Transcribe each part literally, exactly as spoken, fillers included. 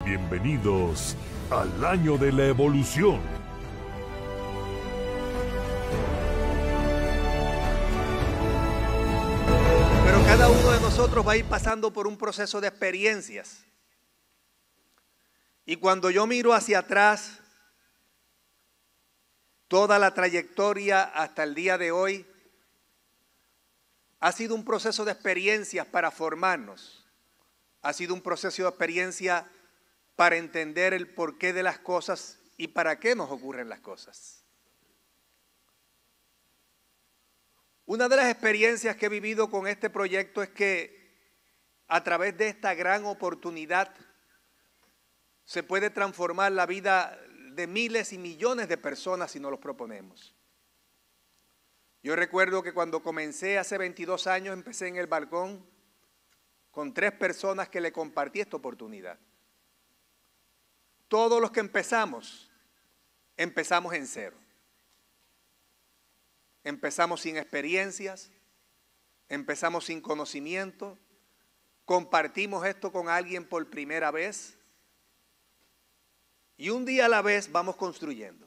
Bienvenidos al año de la evolución. Pero cada uno de nosotros va a ir pasando por un proceso de experiencias. Y cuando yo miro hacia atrás, toda la trayectoria hasta el día de hoy ha sido un proceso de experiencias para formarnos. Ha sido un proceso de experiencia para entender el porqué de las cosas y para qué nos ocurren las cosas. Una de las experiencias que he vivido con este proyecto es que a través de esta gran oportunidad se puede transformar la vida de miles y millones de personas si nos lo proponemos. Yo recuerdo que cuando comencé hace veintidós años, empecé en el balcón con tres personas que le compartí esta oportunidad. Todos los que empezamos, empezamos en cero. Empezamos sin experiencias, empezamos sin conocimiento, compartimos esto con alguien por primera vez y un día a la vez vamos construyendo.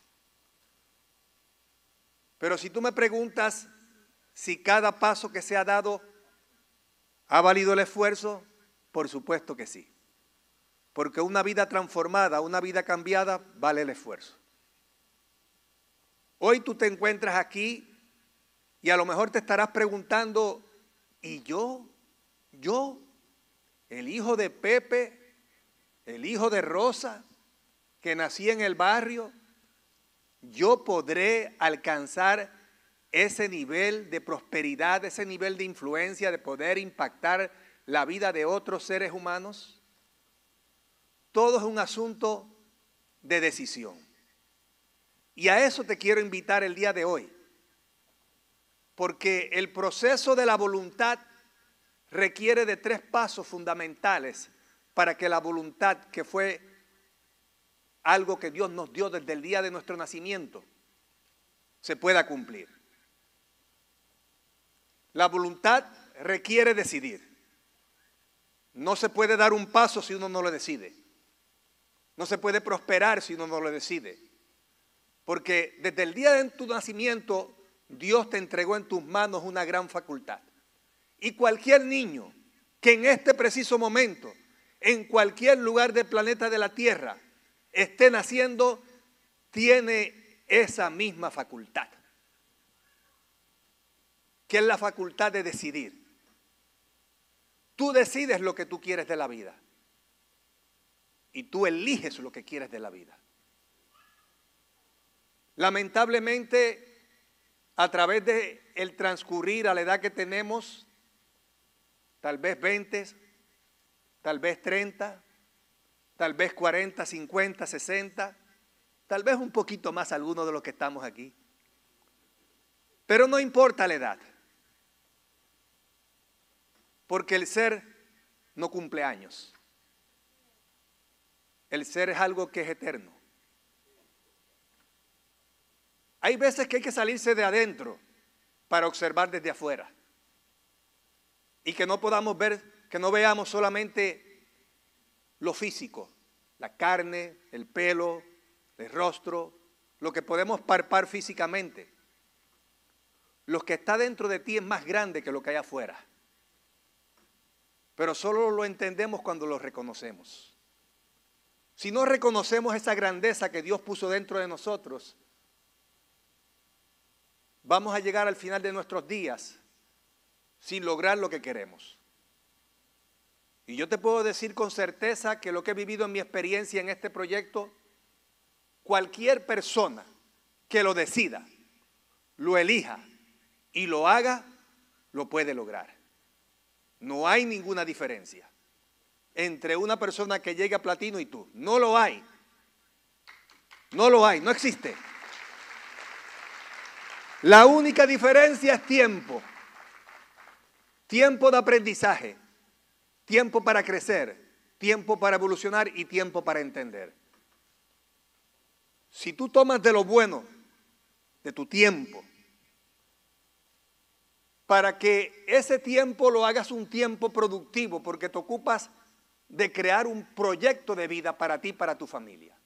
Pero si tú me preguntas si cada paso que se ha dado ha valido el esfuerzo, por supuesto que sí. Porque una vida transformada, una vida cambiada, vale el esfuerzo. Hoy tú te encuentras aquí y a lo mejor te estarás preguntando, ¿y yo? ¿Yo? ¿El hijo de Pepe? ¿El hijo de Rosa? ¿Que nací en el barrio? ¿Yo podré alcanzar ese nivel de prosperidad, ese nivel de influencia, de poder impactar la vida de otros seres humanos? Todo es un asunto de decisión. Y a eso te quiero invitar el día de hoy. Porque el proceso de la voluntad requiere de tres pasos fundamentales para que la voluntad, que fue algo que Dios nos dio desde el día de nuestro nacimiento, se pueda cumplir. La voluntad requiere decidir. No se puede dar un paso si uno no lo decide. No se puede prosperar si uno no lo decide. Porque desde el día de tu nacimiento, Dios te entregó en tus manos una gran facultad. Y cualquier niño que en este preciso momento, en cualquier lugar del planeta de la Tierra, esté naciendo, tiene esa misma facultad. Que es la facultad de decidir. Tú decides lo que tú quieres de la vida. Y tú eliges lo que quieres de la vida. Lamentablemente, a través del transcurrir a la edad que tenemos, tal vez veinte, tal vez treinta, tal vez cuarenta, cincuenta, sesenta, tal vez un poquito más algunos de los que estamos aquí. Pero no importa la edad, porque el ser no cumple años. El ser es algo que es eterno. Hay veces que hay que salirse de adentro para observar desde afuera. Y que no podamos ver, que no veamos solamente lo físico, la carne, el pelo, el rostro, lo que podemos palpar físicamente. Lo que está dentro de ti es más grande que lo que hay afuera. Pero solo lo entendemos cuando lo reconocemos. Si no reconocemos esa grandeza que Dios puso dentro de nosotros, vamos a llegar al final de nuestros días sin lograr lo que queremos. Y yo te puedo decir con certeza que lo que he vivido en mi experiencia en este proyecto, cualquier persona que lo decida, lo elija y lo haga, lo puede lograr. No hay ninguna diferencia entre una persona que llegue a platino y tú. No lo hay. No lo hay, no existe. La única diferencia es tiempo. Tiempo de aprendizaje, tiempo para crecer, tiempo para evolucionar y tiempo para entender. Si tú tomas de lo bueno de tu tiempo, para que ese tiempo lo hagas un tiempo productivo, porque te ocupas de crear un proyecto de vida para ti y para tu familia.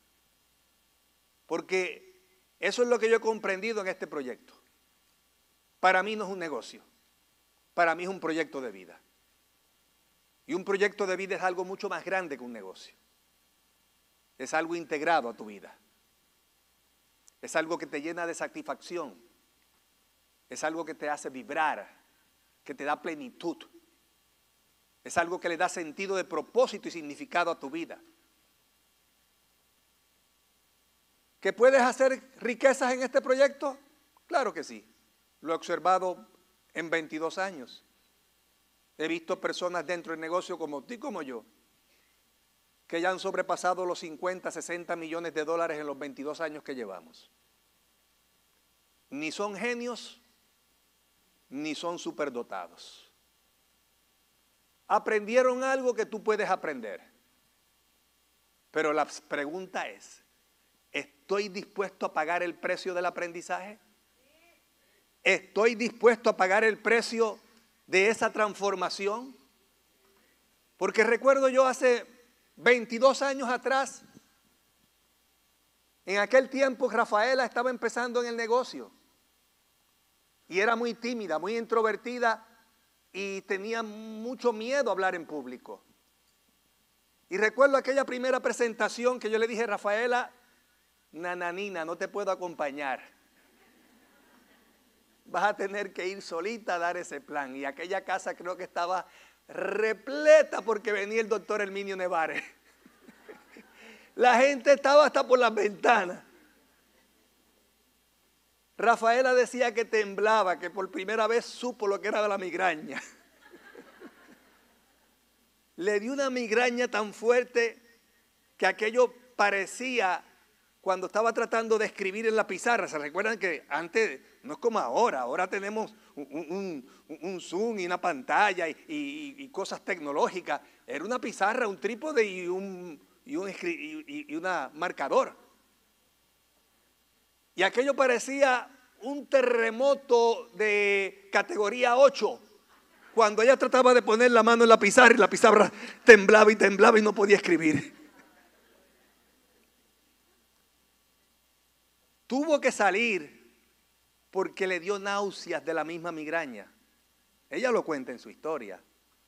Porque eso es lo que yo he comprendido en este proyecto. Para mí no es un negocio, para mí es un proyecto de vida. Y un proyecto de vida es algo mucho más grande que un negocio. Es algo integrado a tu vida. Es algo que te llena de satisfacción. Es algo que te hace vibrar, que te da plenitud. Es algo que le da sentido de propósito y significado a tu vida. ¿Que puedes hacer riquezas en este proyecto? Claro que sí. Lo he observado en veintidós años. He visto personas dentro del negocio como tú y como yo, que ya han sobrepasado los cincuenta, sesenta millones de dólares en los veintidós años que llevamos. Ni son genios, ni son superdotados. Aprendieron algo que tú puedes aprender. Pero la pregunta es, ¿estoy dispuesto a pagar el precio del aprendizaje? ¿Estoy dispuesto a pagar el precio de esa transformación? Porque recuerdo yo hace veintidós años atrás, en aquel tiempo Rafaela estaba empezando en el negocio y era muy tímida, muy introvertida y tenía mucho miedo a hablar en público. Y recuerdo aquella primera presentación que yo le dije, Rafaela, nananina, no te puedo acompañar. Vas a tener que ir solita a dar ese plan. Y aquella casa creo que estaba repleta porque venía el doctor Herminio Nevares. La gente estaba hasta por las ventanas. Rafaela decía que temblaba, que por primera vez supo lo que era la migraña. Le dio una migraña tan fuerte que aquello parecía, cuando estaba tratando de escribir en la pizarra, ¿se recuerdan que antes, no es como ahora, ahora tenemos un, un, un Zoom y una pantalla y, y, y cosas tecnológicas? Era una pizarra, un trípode y un, y un y, y una marcador. Y aquello parecía un terremoto de categoría ocho, cuando ella trataba de poner la mano en la pizarra y la pizarra temblaba y temblaba y no podía escribir. Tuvo que salir porque le dio náuseas de la misma migraña. Ella lo cuenta en su historia.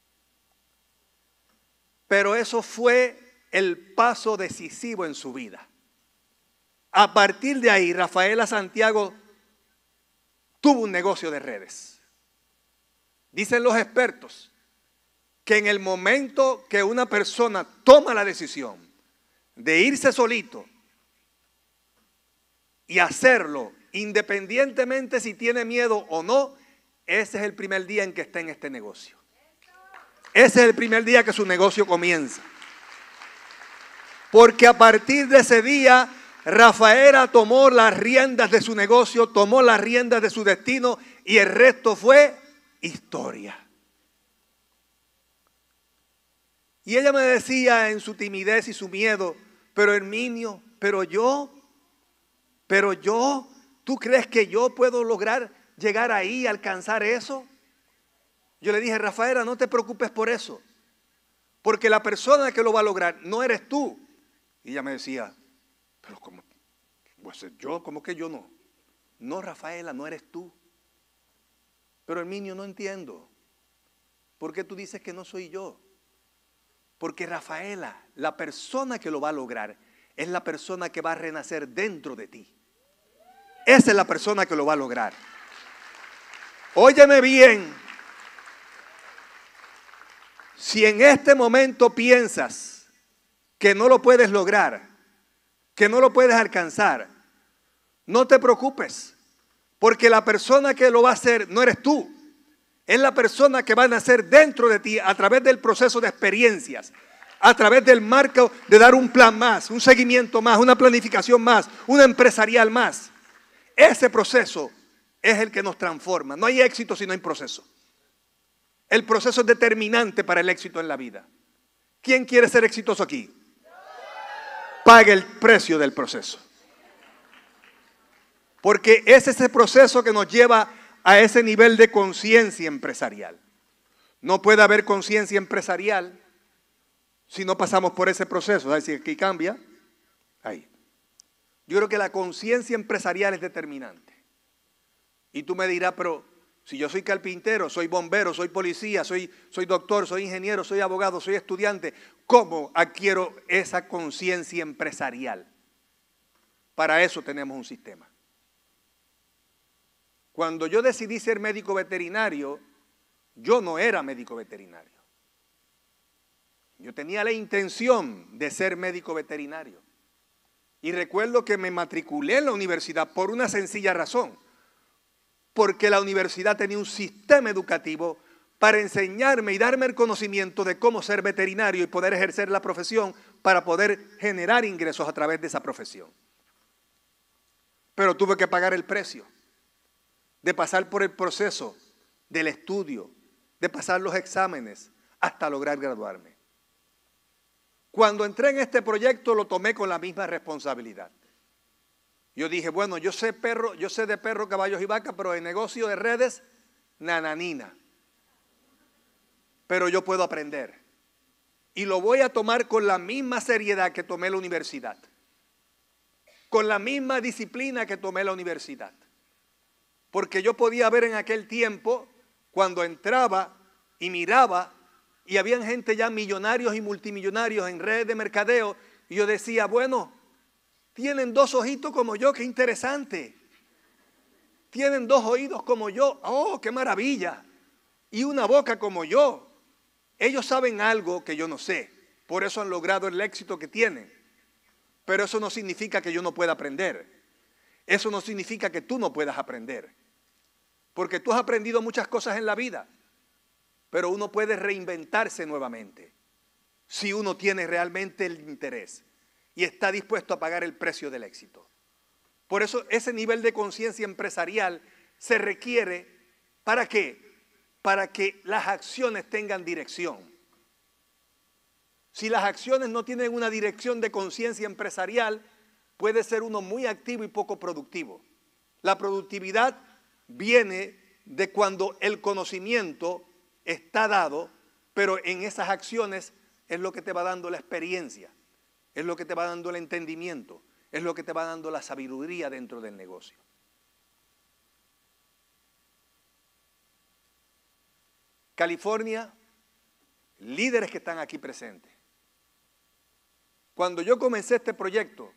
Pero eso fue el paso decisivo en su vida. A partir de ahí, Rafaela Santiago tuvo un negocio de redes. Dicen los expertos que en el momento que una persona toma la decisión de irse solito y hacerlo, independientemente si tiene miedo o no, ese es el primer día en que está en este negocio. Ese es el primer día que su negocio comienza. Porque a partir de ese día, Rafaela tomó las riendas de su negocio, tomó las riendas de su destino y el resto fue historia. Y ella me decía en su timidez y su miedo, pero Herminio, pero yo, pero yo, ¿tú crees que yo puedo lograr llegar ahí, alcanzar eso? Yo le dije, Rafaela, no te preocupes por eso, porque la persona que lo va a lograr no eres tú. Y ella me decía, pero ¿cómo? Pues yo, ¿cómo que yo no? No, Rafaela, no eres tú. Pero Herminio, no entiendo. ¿Por qué tú dices que no soy yo? Porque Rafaela, la persona que lo va a lograr, es la persona que va a renacer dentro de ti. Esa es la persona que lo va a lograr. Óyeme bien. Si en este momento piensas que no lo puedes lograr, que no lo puedes alcanzar, no te preocupes, porque la persona que lo va a hacer no eres tú, es la persona que va a nacer dentro de ti a través del proceso de experiencias, a través del marco de dar un plan más, un seguimiento más, una planificación más, una empresarial más. Ese proceso es el que nos transforma. No hay éxito si no hay proceso. El proceso es determinante para el éxito en la vida. ¿Quién quiere ser exitoso aquí? Pague el precio del proceso. Porque es ese proceso que nos lleva a ese nivel de conciencia empresarial. No puede haber conciencia empresarial si no pasamos por ese proceso. ¿Sabes si aquí cambia? Ahí. Yo creo que la conciencia empresarial es determinante. Y tú me dirás, pero si yo soy carpintero, soy bombero, soy policía, soy, soy doctor, soy ingeniero, soy abogado, soy estudiante, ¿cómo adquiero esa conciencia empresarial? Para eso tenemos un sistema. Cuando yo decidí ser médico veterinario, yo no era médico veterinario. Yo tenía la intención de ser médico veterinario. Y recuerdo que me matriculé en la universidad por una sencilla razón. Porque la universidad tenía un sistema educativo para enseñarme y darme el conocimiento de cómo ser veterinario y poder ejercer la profesión para poder generar ingresos a través de esa profesión. Pero tuve que pagar el precio de pasar por el proceso del estudio, de pasar los exámenes hasta lograr graduarme. Cuando entré en este proyecto lo tomé con la misma responsabilidad. Yo dije, bueno, yo sé perro, yo sé de perro, caballos y vacas, pero de negocio de redes, nananina. Pero yo puedo aprender. Y lo voy a tomar con la misma seriedad que tomé la universidad. Con la misma disciplina que tomé la universidad. Porque yo podía ver en aquel tiempo, cuando entraba y miraba, y habían gente ya millonarios y multimillonarios en redes de mercadeo, y yo decía, bueno, tienen dos ojitos como yo, qué interesante. Tienen dos oídos como yo, oh, qué maravilla. Y una boca como yo. Ellos saben algo que yo no sé, por eso han logrado el éxito que tienen. Pero eso no significa que yo no pueda aprender. Eso no significa que tú no puedas aprender. Porque tú has aprendido muchas cosas en la vida, pero uno puede reinventarse nuevamente si uno tiene realmente el interés y está dispuesto a pagar el precio del éxito. Por eso ese nivel de conciencia empresarial se requiere, ¿para qué? Para que las acciones tengan dirección. Si las acciones no tienen una dirección de conciencia empresarial, puede ser uno muy activo y poco productivo. La productividad viene de cuando el conocimiento está dado, pero en esas acciones es lo que te va dando la experiencia, es lo que te va dando el entendimiento, es lo que te va dando la sabiduría dentro del negocio. California, líderes que están aquí presentes. Cuando yo comencé este proyecto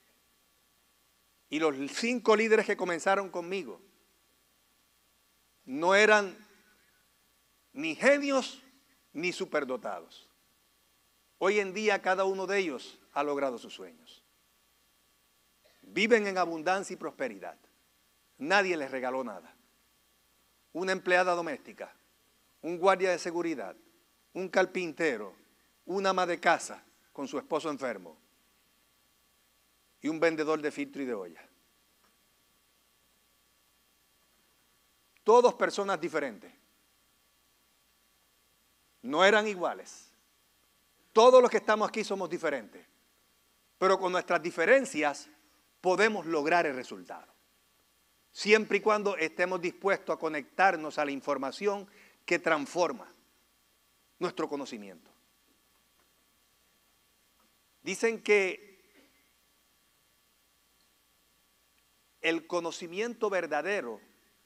y los cinco líderes que comenzaron conmigo no eran ni genios ni superdotados. Hoy en día cada uno de ellos ha logrado sus sueños. Viven en abundancia y prosperidad. Nadie les regaló nada. Una empleada doméstica, un guardia de seguridad, un carpintero, una ama de casa con su esposo enfermo y un vendedor de filtro y de olla. Todos personas diferentes. No eran iguales. Todos los que estamos aquí somos diferentes. Pero con nuestras diferencias podemos lograr el resultado. Siempre y cuando estemos dispuestos a conectarnos a la información que transforma nuestro conocimiento. Dicen que el conocimiento verdadero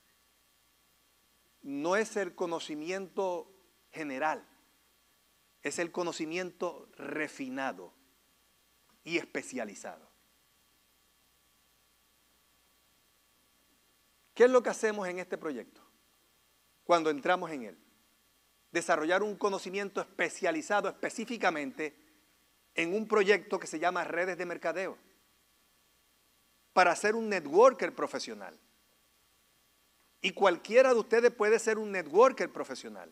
no es el conocimiento general, es el conocimiento refinado y especializado. ¿Qué es lo que hacemos en este proyecto cuando entramos en él? Desarrollar un conocimiento especializado específicamente en un proyecto que se llama Redes de Mercadeo para ser un networker profesional. Y cualquiera de ustedes puede ser un networker profesional.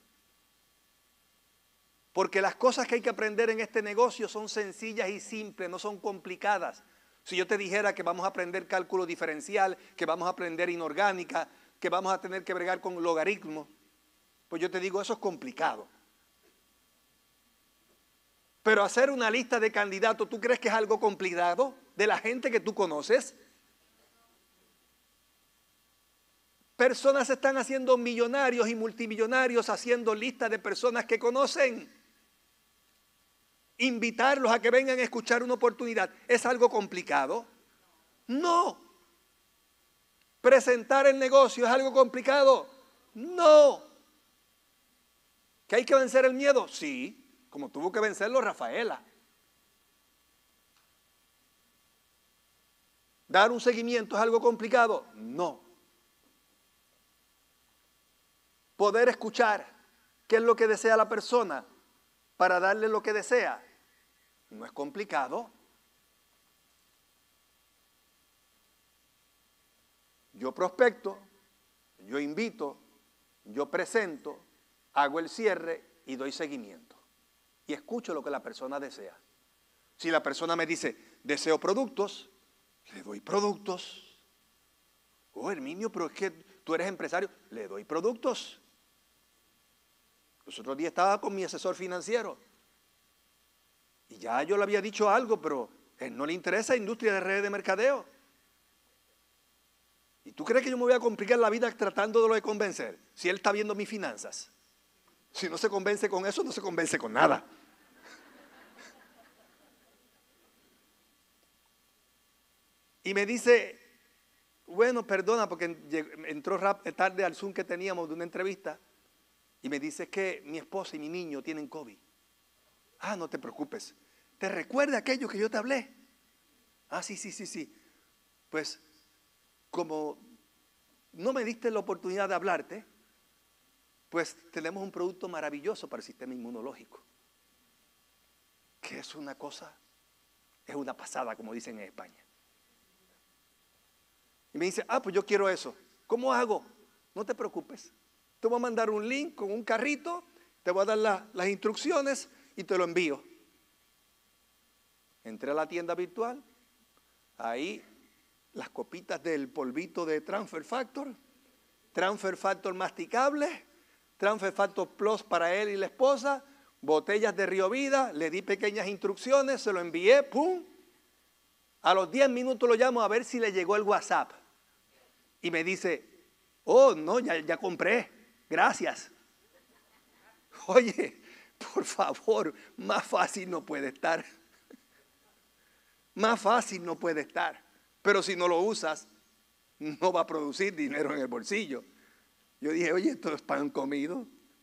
Porque las cosas que hay que aprender en este negocio son sencillas y simples, no son complicadas. Si yo te dijera que vamos a aprender cálculo diferencial, que vamos a aprender inorgánica, que vamos a tener que bregar con logaritmos, pues yo te digo, eso es complicado. Pero hacer una lista de candidatos, ¿tú crees que es algo complicado de la gente que tú conoces? Personas se están haciendo millonarios y multimillonarios haciendo listas de personas que conocen. invitarlos a que vengan a escuchar una oportunidad, ¿es algo complicado? No. ¿Presentar el negocio es algo complicado? No. ¿Que hay que vencer el miedo? Sí, como tuvo que vencerlo Rafaela. ¿Dar un seguimiento es algo complicado? No. Poder escuchar qué es lo que desea la persona para darle lo que desea, no es complicado. Yo prospecto, yo invito, yo presento, hago el cierre y doy seguimiento. Y escucho lo que la persona desea. Si la persona me dice, deseo productos, le doy productos. Oh, Herminio, pero es que tú eres empresario, le doy productos. Los otros días estaba con mi asesor financiero y ya yo le había dicho algo, pero a él no le interesa la industria de redes de mercadeo. ¿Y tú crees que yo me voy a complicar la vida tratando de lo de convencer? Si él está viendo mis finanzas. Si no se convence con eso, no se convence con nada. Y me dice, bueno, perdona, porque entró tarde al Zoom que teníamos de una entrevista. Y me dice que mi esposa y mi niño tienen COVID. Ah, no te preocupes. ¿Te recuerda aquello que yo te hablé? Ah, sí, sí, sí, sí. Pues, como no me diste la oportunidad de hablarte, pues tenemos un producto maravilloso para el sistema inmunológico. Que es una cosa, es una pasada, como dicen en España. Y me dice, ah, pues yo quiero eso. ¿Cómo hago? No te preocupes. Te voy a mandar un link con un carrito, te voy a dar la, las instrucciones y te lo envío. Entré a la tienda virtual, ahí las copitas del polvito de Transfer Factor, Transfer Factor masticable, Transfer Factor Plus para él y la esposa, botellas de Río Vida, le di pequeñas instrucciones, se lo envié, ¡pum! A los diez minutos lo llamo a ver si le llegó el WhatsApp. Y me dice, oh, no, ya, ya compré. Gracias. Oye, por favor, más fácil no puede estar. Más fácil no puede estar. Pero si no lo usas, no va a producir dinero en el bolsillo. Yo dije, oye, esto es pan comido.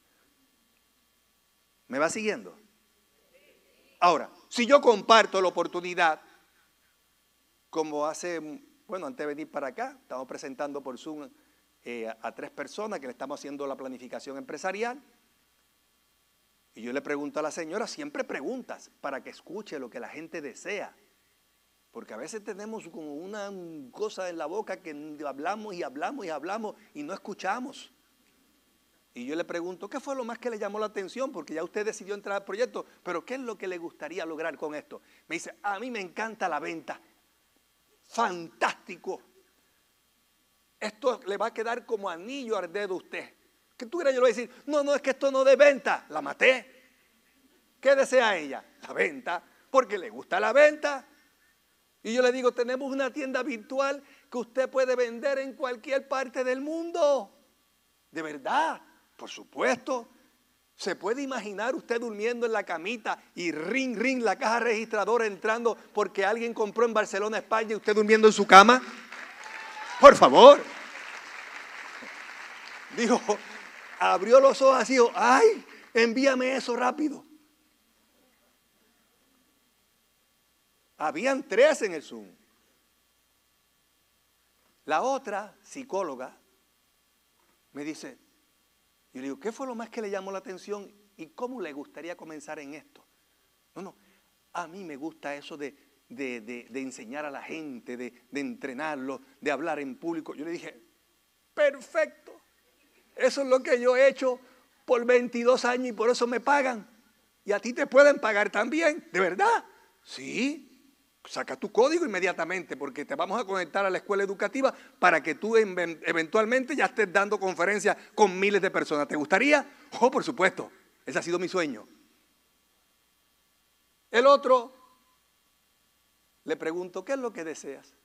¿Me va siguiendo? Ahora, si yo comparto la oportunidad, como hace, bueno, antes de venir para acá, estamos presentando por Zoom Eh, a, a tres personas que le estamos haciendo la planificación empresarial. Y yo le pregunto a la señora, siempre preguntas para que escuche lo que la gente desea. Porque a veces tenemos como una cosa en la boca que hablamos y hablamos y hablamos y no escuchamos. Y yo le pregunto, ¿qué fue lo más que le llamó la atención? Porque ya usted decidió entrar al proyecto, pero ¿qué es lo que le gustaría lograr con esto? Me dice, a mí me encanta la venta. Fantástico. Esto le va a quedar como anillo al dedo a usted. ¿Qué tú crees? Yo le voy a decir, no, no, es que esto no de venta. La maté. ¿Qué desea ella? La venta, porque le gusta la venta. Y yo le digo, tenemos una tienda virtual que usted puede vender en cualquier parte del mundo. De verdad, por supuesto. ¿Se puede imaginar usted durmiendo en la camita y ring, ring, la caja registradora entrando porque alguien compró en Barcelona, España y usted durmiendo en su cama? Por favor. Dijo, abrió los ojos así, dijo, ay, envíame eso rápido. Habían tres en el Zoom. La otra psicóloga me dice, yo le digo, ¿qué fue lo más que le llamó la atención y cómo le gustaría comenzar en esto? No, no, a mí me gusta eso de, de, de, de enseñar a la gente, de, de entrenarlo, de hablar en público. Yo le dije, perfecto, eso es lo que yo he hecho por veintidós años y por eso me pagan. Y a ti te pueden pagar también, ¿de verdad? Sí. Saca tu código inmediatamente porque te vamos a conectar a la escuela educativa para que tú eventualmente ya estés dando conferencias con miles de personas. ¿Te gustaría? Oh, por supuesto. Ese ha sido mi sueño. El otro, le pregunto, ¿qué es lo que deseas?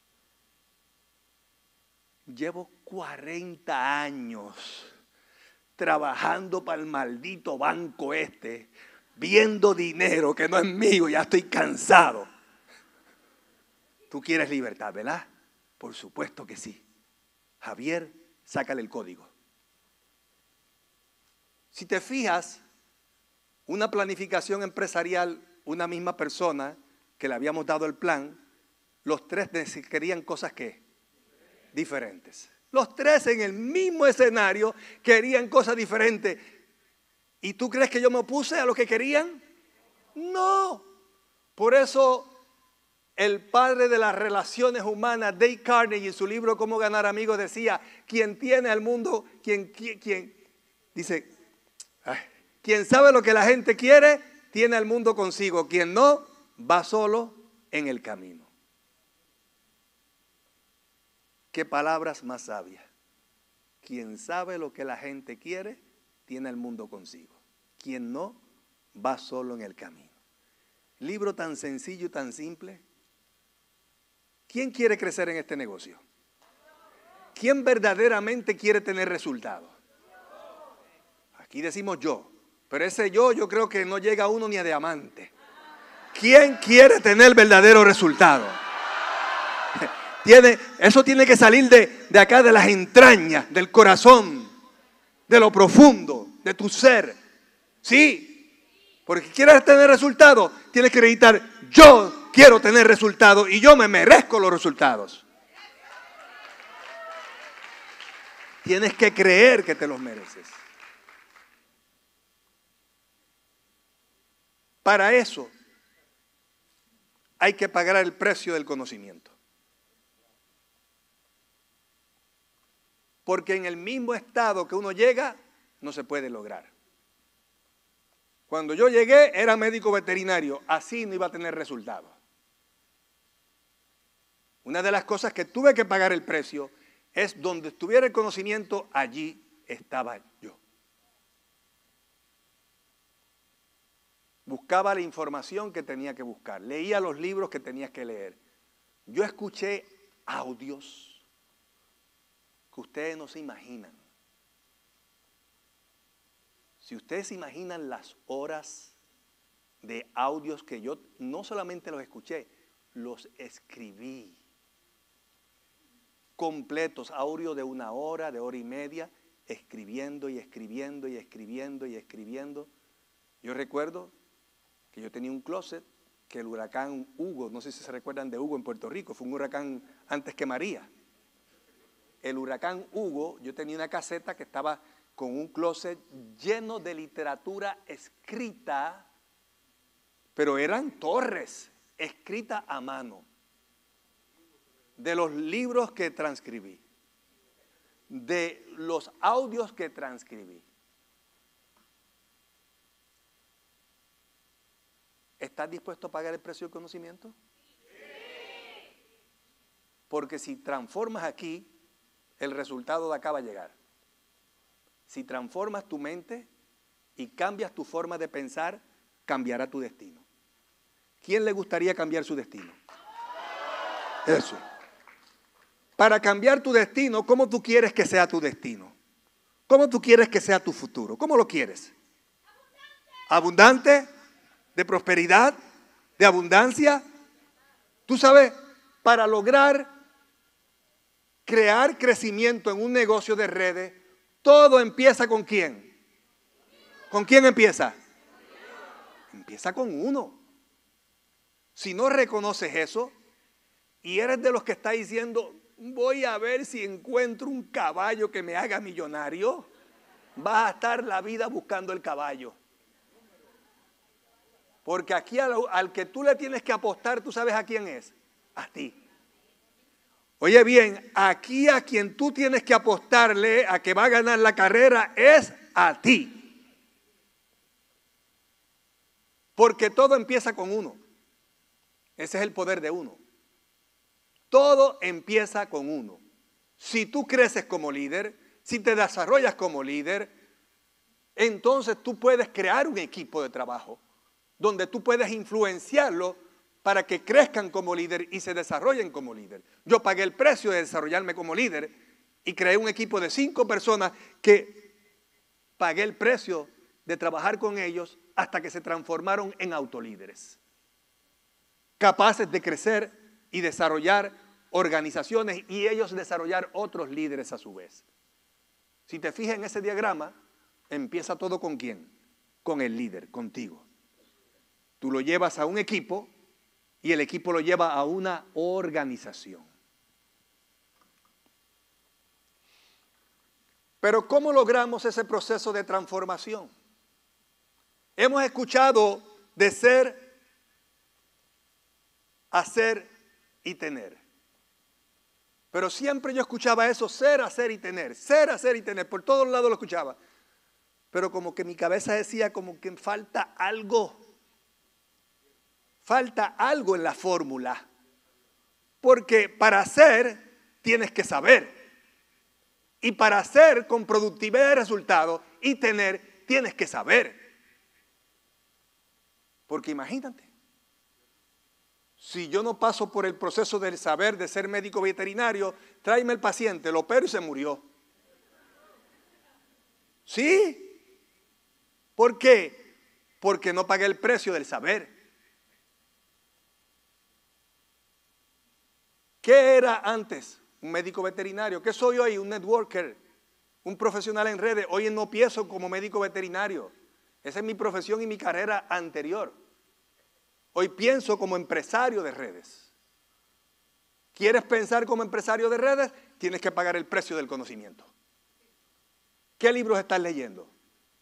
Llevo cuarenta años trabajando para el maldito banco este, viendo dinero que no es mío, ya estoy cansado. Tú quieres libertad, ¿verdad? Por supuesto que sí. Javier, sácale el código. Si te fijas, una planificación empresarial, una misma persona que le habíamos dado el plan, los tres querían cosas que diferentes. Los tres en el mismo escenario querían cosas diferentes. ¿Y tú crees que yo me opuse a lo que querían? No. Por eso el padre de las relaciones humanas, Dale Carnegie, en su libro Cómo ganar amigos, decía, quien tiene al mundo, quien, quien, quien dice, ay, quien sabe lo que la gente quiere, tiene al mundo consigo. Quien no, va solo en el camino. ¿Qué palabras más sabias? Quien sabe lo que la gente quiere, tiene al mundo consigo. Quien no, va solo en el camino. Libro tan sencillo y tan simple. ¿Quién quiere crecer en este negocio? ¿Quién verdaderamente quiere tener resultados? Aquí decimos yo, pero ese yo, yo creo que no llega a uno ni a diamante. ¿Quién quiere tener verdadero resultado? Tiene, eso tiene que salir de, de acá, de las entrañas, del corazón, de lo profundo, de tu ser. Sí, porque quieres tener resultados, tienes que gritar, yo quiero tener resultados y yo me merezco los resultados. Tienes que creer que te los mereces. Para eso hay que pagar el precio del conocimiento. Porque en el mismo estado que uno llega, no se puede lograr. Cuando yo llegué, era médico veterinario. Así no iba a tener resultados. Una de las cosas que tuve que pagar el precio es donde estuviera el conocimiento, allí estaba yo. Buscaba la información que tenía que buscar. Leía los libros que tenía que leer. Yo escuché audios que ustedes no se imaginan. Si ustedes se imaginan las horas de audios que yo no solamente los escuché, los escribí. Completos, audios de una hora, de hora y media, escribiendo y escribiendo y escribiendo y escribiendo. Yo recuerdo que yo tenía un closet que el huracán Hugo, no sé si se recuerdan de Hugo en Puerto Rico, fue un huracán antes que María. El huracán Hugo, yo tenía una caseta que estaba con un closet lleno de literatura escrita, pero eran torres, escrita a mano, de los libros que transcribí, de los audios que transcribí. ¿Estás dispuesto a pagar el precio del conocimiento? Porque si transformas aquí, el resultado de acá va a llegar. Si transformas tu mente y cambias tu forma de pensar, cambiará tu destino. ¿Quién le gustaría cambiar su destino? Eso. Para cambiar tu destino, ¿cómo tú quieres que sea tu destino? ¿Cómo tú quieres que sea tu futuro? ¿Cómo lo quieres? ¿Abundante? ¿De prosperidad? ¿De abundancia? Tú sabes, para lograr crear crecimiento en un negocio de redes, todo empieza ¿con quién? ¿Con quién empieza? Empieza con uno. Si no reconoces eso y eres de los que está diciendo, voy a ver si encuentro un caballo que me haga millonario, vas a estar la vida buscando el caballo. Porque aquí al, al que tú le tienes que apostar, ¿tú sabes a quién es? A ti. Oye bien, aquí a quien tú tienes que apostarle a que va a ganar la carrera es a ti. Porque todo empieza con uno. Ese es el poder de uno. Todo empieza con uno. Si tú creces como líder, si te desarrollas como líder, entonces tú puedes crear un equipo de trabajo donde tú puedes influenciarlo para que crezcan como líder y se desarrollen como líder. Yo pagué el precio de desarrollarme como líder y creé un equipo de cinco personas que pagué el precio de trabajar con ellos hasta que se transformaron en autolíderes, capaces de crecer y desarrollar organizaciones y ellos desarrollar otros líderes a su vez. Si te fijas en ese diagrama, empieza todo ¿con quién? Con el líder, contigo. Tú lo llevas a un equipo y el equipo lo lleva a una organización. Pero ¿cómo logramos ese proceso de transformación? Hemos escuchado de ser, hacer y tener. Pero siempre yo escuchaba eso, ser, hacer y tener, ser, hacer y tener. Por todos lados lo escuchaba. Pero como que mi cabeza decía como que falta algo. Falta algo en la fórmula. Porque para hacer tienes que saber. Y para hacer con productividad de resultados y tener tienes que saber. Porque imagínate, si yo no paso por el proceso del saber de ser médico veterinario, tráeme el paciente, lo opero y se murió. ¿Sí? ¿Por qué? Porque no pagué el precio del saber. ¿Qué era antes un médico veterinario? ¿Qué soy hoy? Un networker, un profesional en redes. Hoy no pienso como médico veterinario. Esa es mi profesión y mi carrera anterior. Hoy pienso como empresario de redes. ¿Quieres pensar como empresario de redes? Tienes que pagar el precio del conocimiento. ¿Qué libros estás leyendo?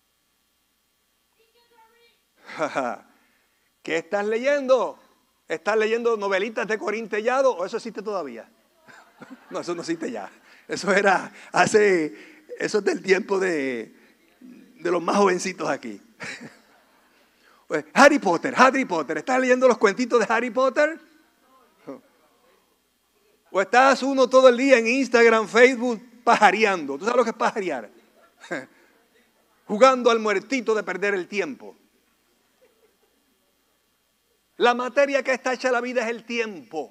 ¿Qué estás leyendo? ¿Estás leyendo novelitas de Corín Tellado o eso existe todavía? No, eso no existe ya. Eso era hace, eso es del tiempo de, de los más jovencitos aquí. Pues, Harry Potter, Harry Potter. ¿Estás leyendo los cuentitos de Harry Potter? ¿O estás uno todo el día en Instagram, Facebook, pajareando? ¿Tú sabes lo que es pajarear? Jugando al muertito de perder el tiempo. La materia que está hecha la vida es el tiempo.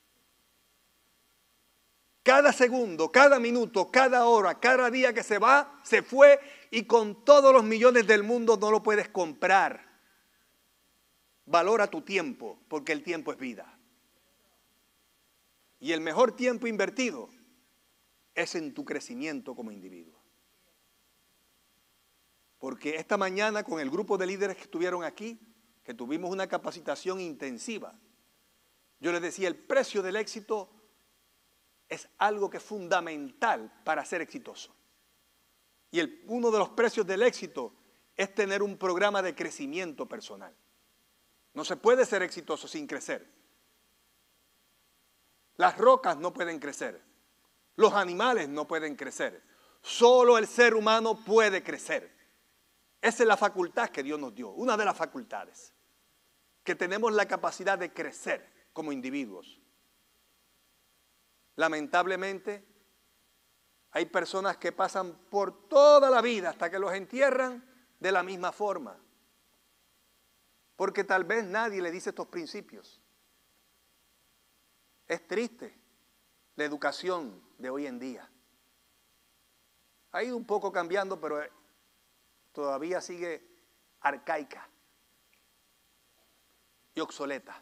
Cada segundo, cada minuto, cada hora, cada día que se va, se fue y con todos los millones del mundo no lo puedes comprar. Valora tu tiempo, porque el tiempo es vida. Y el mejor tiempo invertido es en tu crecimiento como individuo. Porque esta mañana con el grupo de líderes que estuvieron aquí, que tuvimos una capacitación intensiva, yo les decía, el precio del éxito es algo que es fundamental para ser exitoso. Y el, uno de los precios del éxito es tener un programa de crecimiento personal. No se puede ser exitoso sin crecer. Las rocas no pueden crecer. Los animales no pueden crecer. Solo el ser humano puede crecer. Esa es la facultad que Dios nos dio. Una de las facultades. Que tenemos la capacidad de crecer como individuos. Lamentablemente, hay personas que pasan por toda la vida hasta que los entierran de la misma forma. Porque tal vez nadie le dice estos principios. Es triste la educación de hoy en día. Ha ido un poco cambiando, pero todavía sigue arcaica y obsoleta.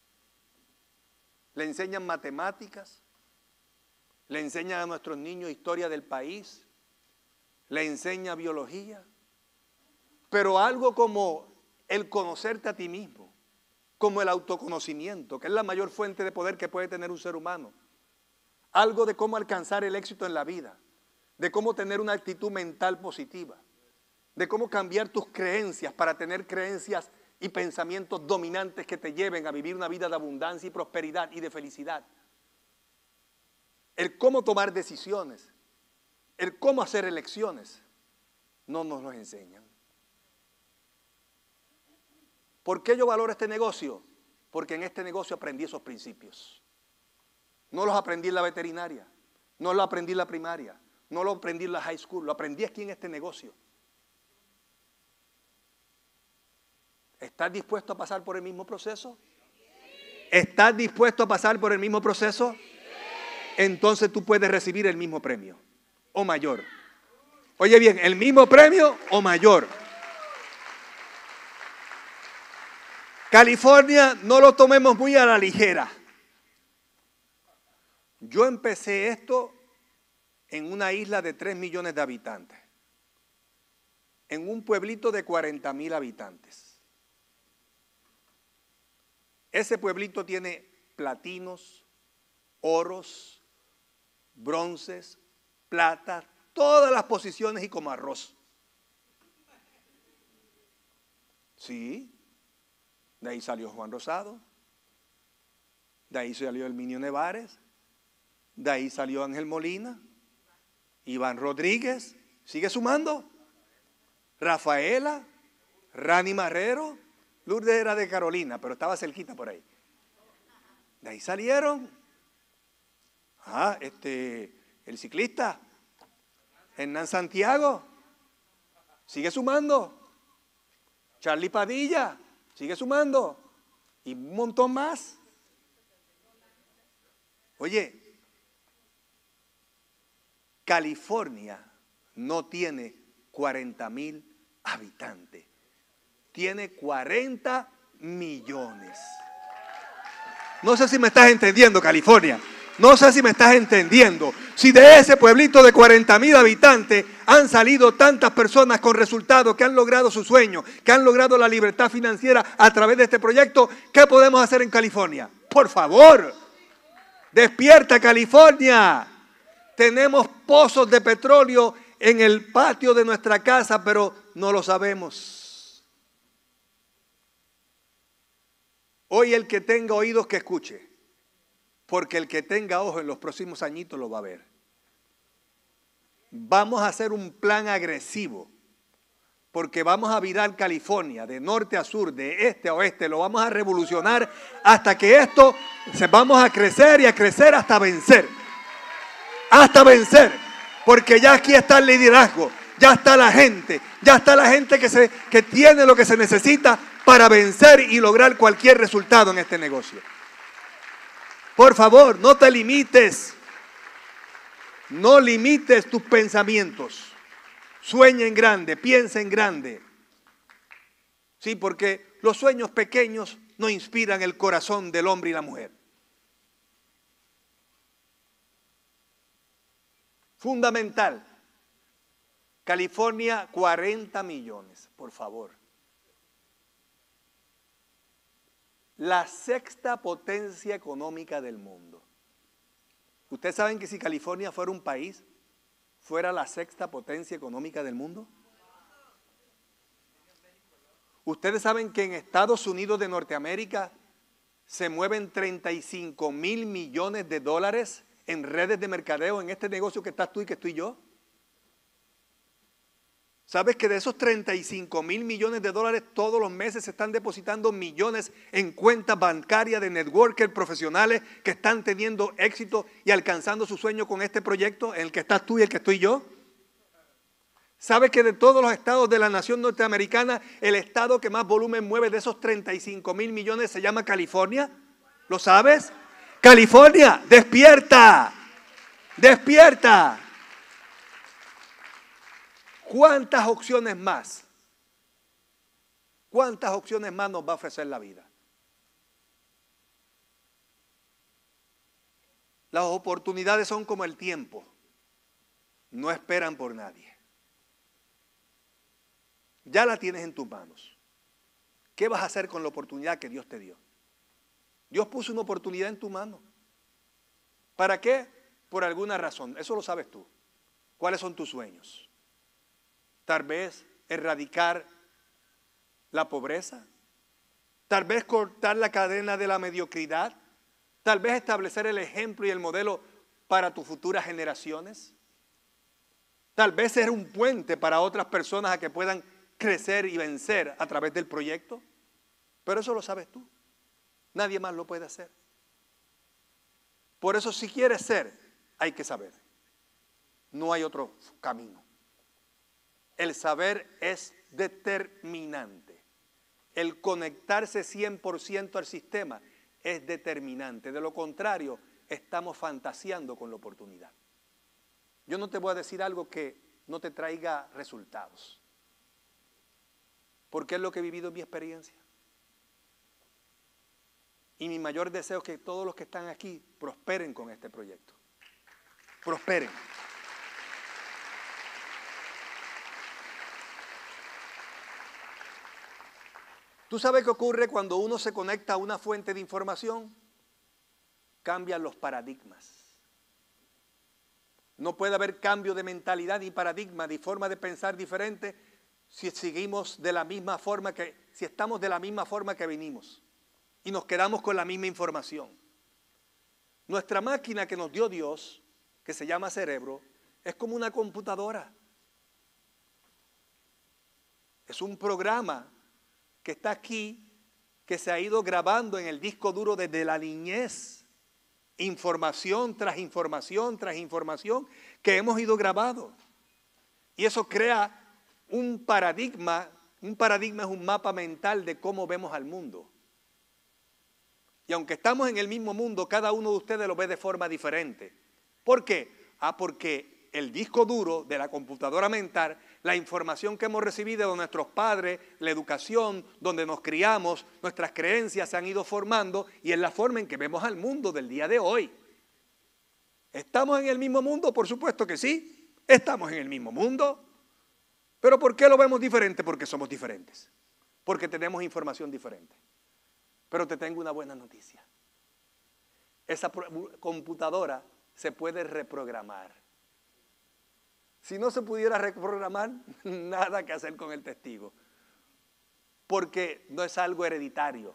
Le enseñan matemáticas, le enseñan a nuestros niños historia del país, le enseña biología, pero algo como el conocerte a ti mismo, como el autoconocimiento, que es la mayor fuente de poder que puede tener un ser humano. Algo de cómo alcanzar el éxito en la vida, de cómo tener una actitud mental positiva, de cómo cambiar tus creencias para tener creencias y pensamientos dominantes que te lleven a vivir una vida de abundancia y prosperidad y de felicidad. El cómo tomar decisiones, el cómo hacer elecciones, no nos lo enseñan. ¿Por qué yo valoro este negocio? Porque en este negocio aprendí esos principios. No los aprendí en la veterinaria, no los aprendí en la primaria, no los aprendí en la high school, lo aprendí aquí en este negocio. ¿Estás dispuesto a pasar por el mismo proceso? ¿Estás dispuesto a pasar por el mismo proceso? Entonces tú puedes recibir el mismo premio o mayor. Oye bien, el mismo premio o mayor. California, no lo tomemos muy a la ligera. Yo empecé esto en una isla de tres millones de habitantes, en un pueblito de cuarenta mil habitantes. Ese pueblito tiene platinos, oros, bronces, plata, todas las posiciones y como arroz. Sí, de ahí salió Juan Rosado, de ahí salió Herminio Nevares, de ahí salió Ángel Molina, Iván Rodríguez, sigue sumando, Rafaela, Rani Marrero, Lourdes era de Carolina, pero estaba cerquita por ahí. De ahí salieron, ah, este, el ciclista, Hernán Santiago, sigue sumando, Charlie Padilla, sigue sumando, y un montón más. Oye, California no tiene cuarenta mil habitantes, tiene cuarenta millones. No sé si me estás entendiendo, California. No sé si me estás entendiendo. Si de ese pueblito de cuarenta mil habitantes han salido tantas personas con resultados que han logrado su sueño, que han logrado la libertad financiera a través de este proyecto, ¿qué podemos hacer en California? Por favor, despierta, California. Tenemos pozos de petróleo en el patio de nuestra casa, pero no lo sabemos. Hoy el que tenga oídos que escuche, porque el que tenga ojos en los próximos añitos lo va a ver. Vamos a hacer un plan agresivo, porque vamos a virar California de norte a sur, de este a oeste, lo vamos a revolucionar hasta que esto se vamos a crecer y a crecer hasta vencer. Hasta vencer, porque ya aquí está el liderazgo, ya está la gente, ya está la gente que, se, que tiene lo que se necesita para vencer y lograr cualquier resultado en este negocio. Por favor, no te limites, no limites tus pensamientos, sueña en grande, piensa en grande. Sí, porque los sueños pequeños no inspiran el corazón del hombre y la mujer. Fundamental. California, cuarenta millones, por favor. La sexta potencia económica del mundo. ¿Ustedes saben que si California fuera un país, fuera la sexta potencia económica del mundo? ¿Ustedes saben que en Estados Unidos de Norteamérica se mueven treinta y cinco mil millones de dólares en redes de mercadeo en este negocio que estás tú y que estoy yo? ¿Sabes que de esos treinta y cinco mil millones de dólares todos los meses se están depositando millones en cuentas bancarias de networkers profesionales que están teniendo éxito y alcanzando su sueño con este proyecto en el que estás tú y el que estoy yo? ¿Sabes que de todos los estados de la nación norteamericana, el estado que más volumen mueve de esos treinta y cinco mil millones se llama California? ¿Lo sabes? California, despierta, despierta. ¿Cuántas opciones más? ¿Cuántas opciones más nos va a ofrecer la vida? Las oportunidades son como el tiempo, no esperan por nadie. Ya la tienes en tus manos. ¿Qué vas a hacer con la oportunidad que Dios te dio? Dios puso una oportunidad en tu mano. ¿Para qué? Por alguna razón. Eso lo sabes tú. ¿Cuáles son tus sueños? Tal vez erradicar la pobreza. Tal vez cortar la cadena de la mediocridad. Tal vez establecer el ejemplo y el modelo para tus futuras generaciones. Tal vez ser un puente para otras personas a que puedan crecer y vencer a través del proyecto. Pero eso lo sabes tú. Nadie más lo puede hacer. Por eso, si quieres ser, hay que saber. No hay otro camino. El saber es determinante. El conectarse cien por ciento al sistema es determinante. De lo contrario, estamos fantaseando con la oportunidad. Yo no te voy a decir algo que no te traiga resultados, porque es lo que he vivido en mi experiencia. Y mi mayor deseo es que todos los que están aquí prosperen con este proyecto. Prosperen. ¿Tú sabes qué ocurre cuando uno se conecta a una fuente de información? Cambian los paradigmas. No puede haber cambio de mentalidad ni paradigma, ni forma de pensar diferente si seguimos de la misma forma que, si estamos de la misma forma que venimos y nos quedamos con la misma información. Nuestra máquina que nos dio Dios, que se llama cerebro, es como una computadora. Es un programa que está aquí, que se ha ido grabando en el disco duro desde la niñez. Información tras información tras información que hemos ido grabando. Y eso crea un paradigma. Un paradigma es un mapa mental de cómo vemos al mundo. Y aunque estamos en el mismo mundo, cada uno de ustedes lo ve de forma diferente. ¿Por qué? Ah, porque el disco duro de la computadora mental, la información que hemos recibido de nuestros padres, la educación, donde nos criamos, nuestras creencias se han ido formando y es la forma en que vemos al mundo del día de hoy. ¿Estamos en el mismo mundo? Por supuesto que sí. Estamos en el mismo mundo. ¿Pero por qué lo vemos diferente? Porque somos diferentes. Porque tenemos información diferente. Pero te tengo una buena noticia. Esa computadora se puede reprogramar. Si no se pudiera reprogramar, nada que hacer con el testigo. Porque no es algo hereditario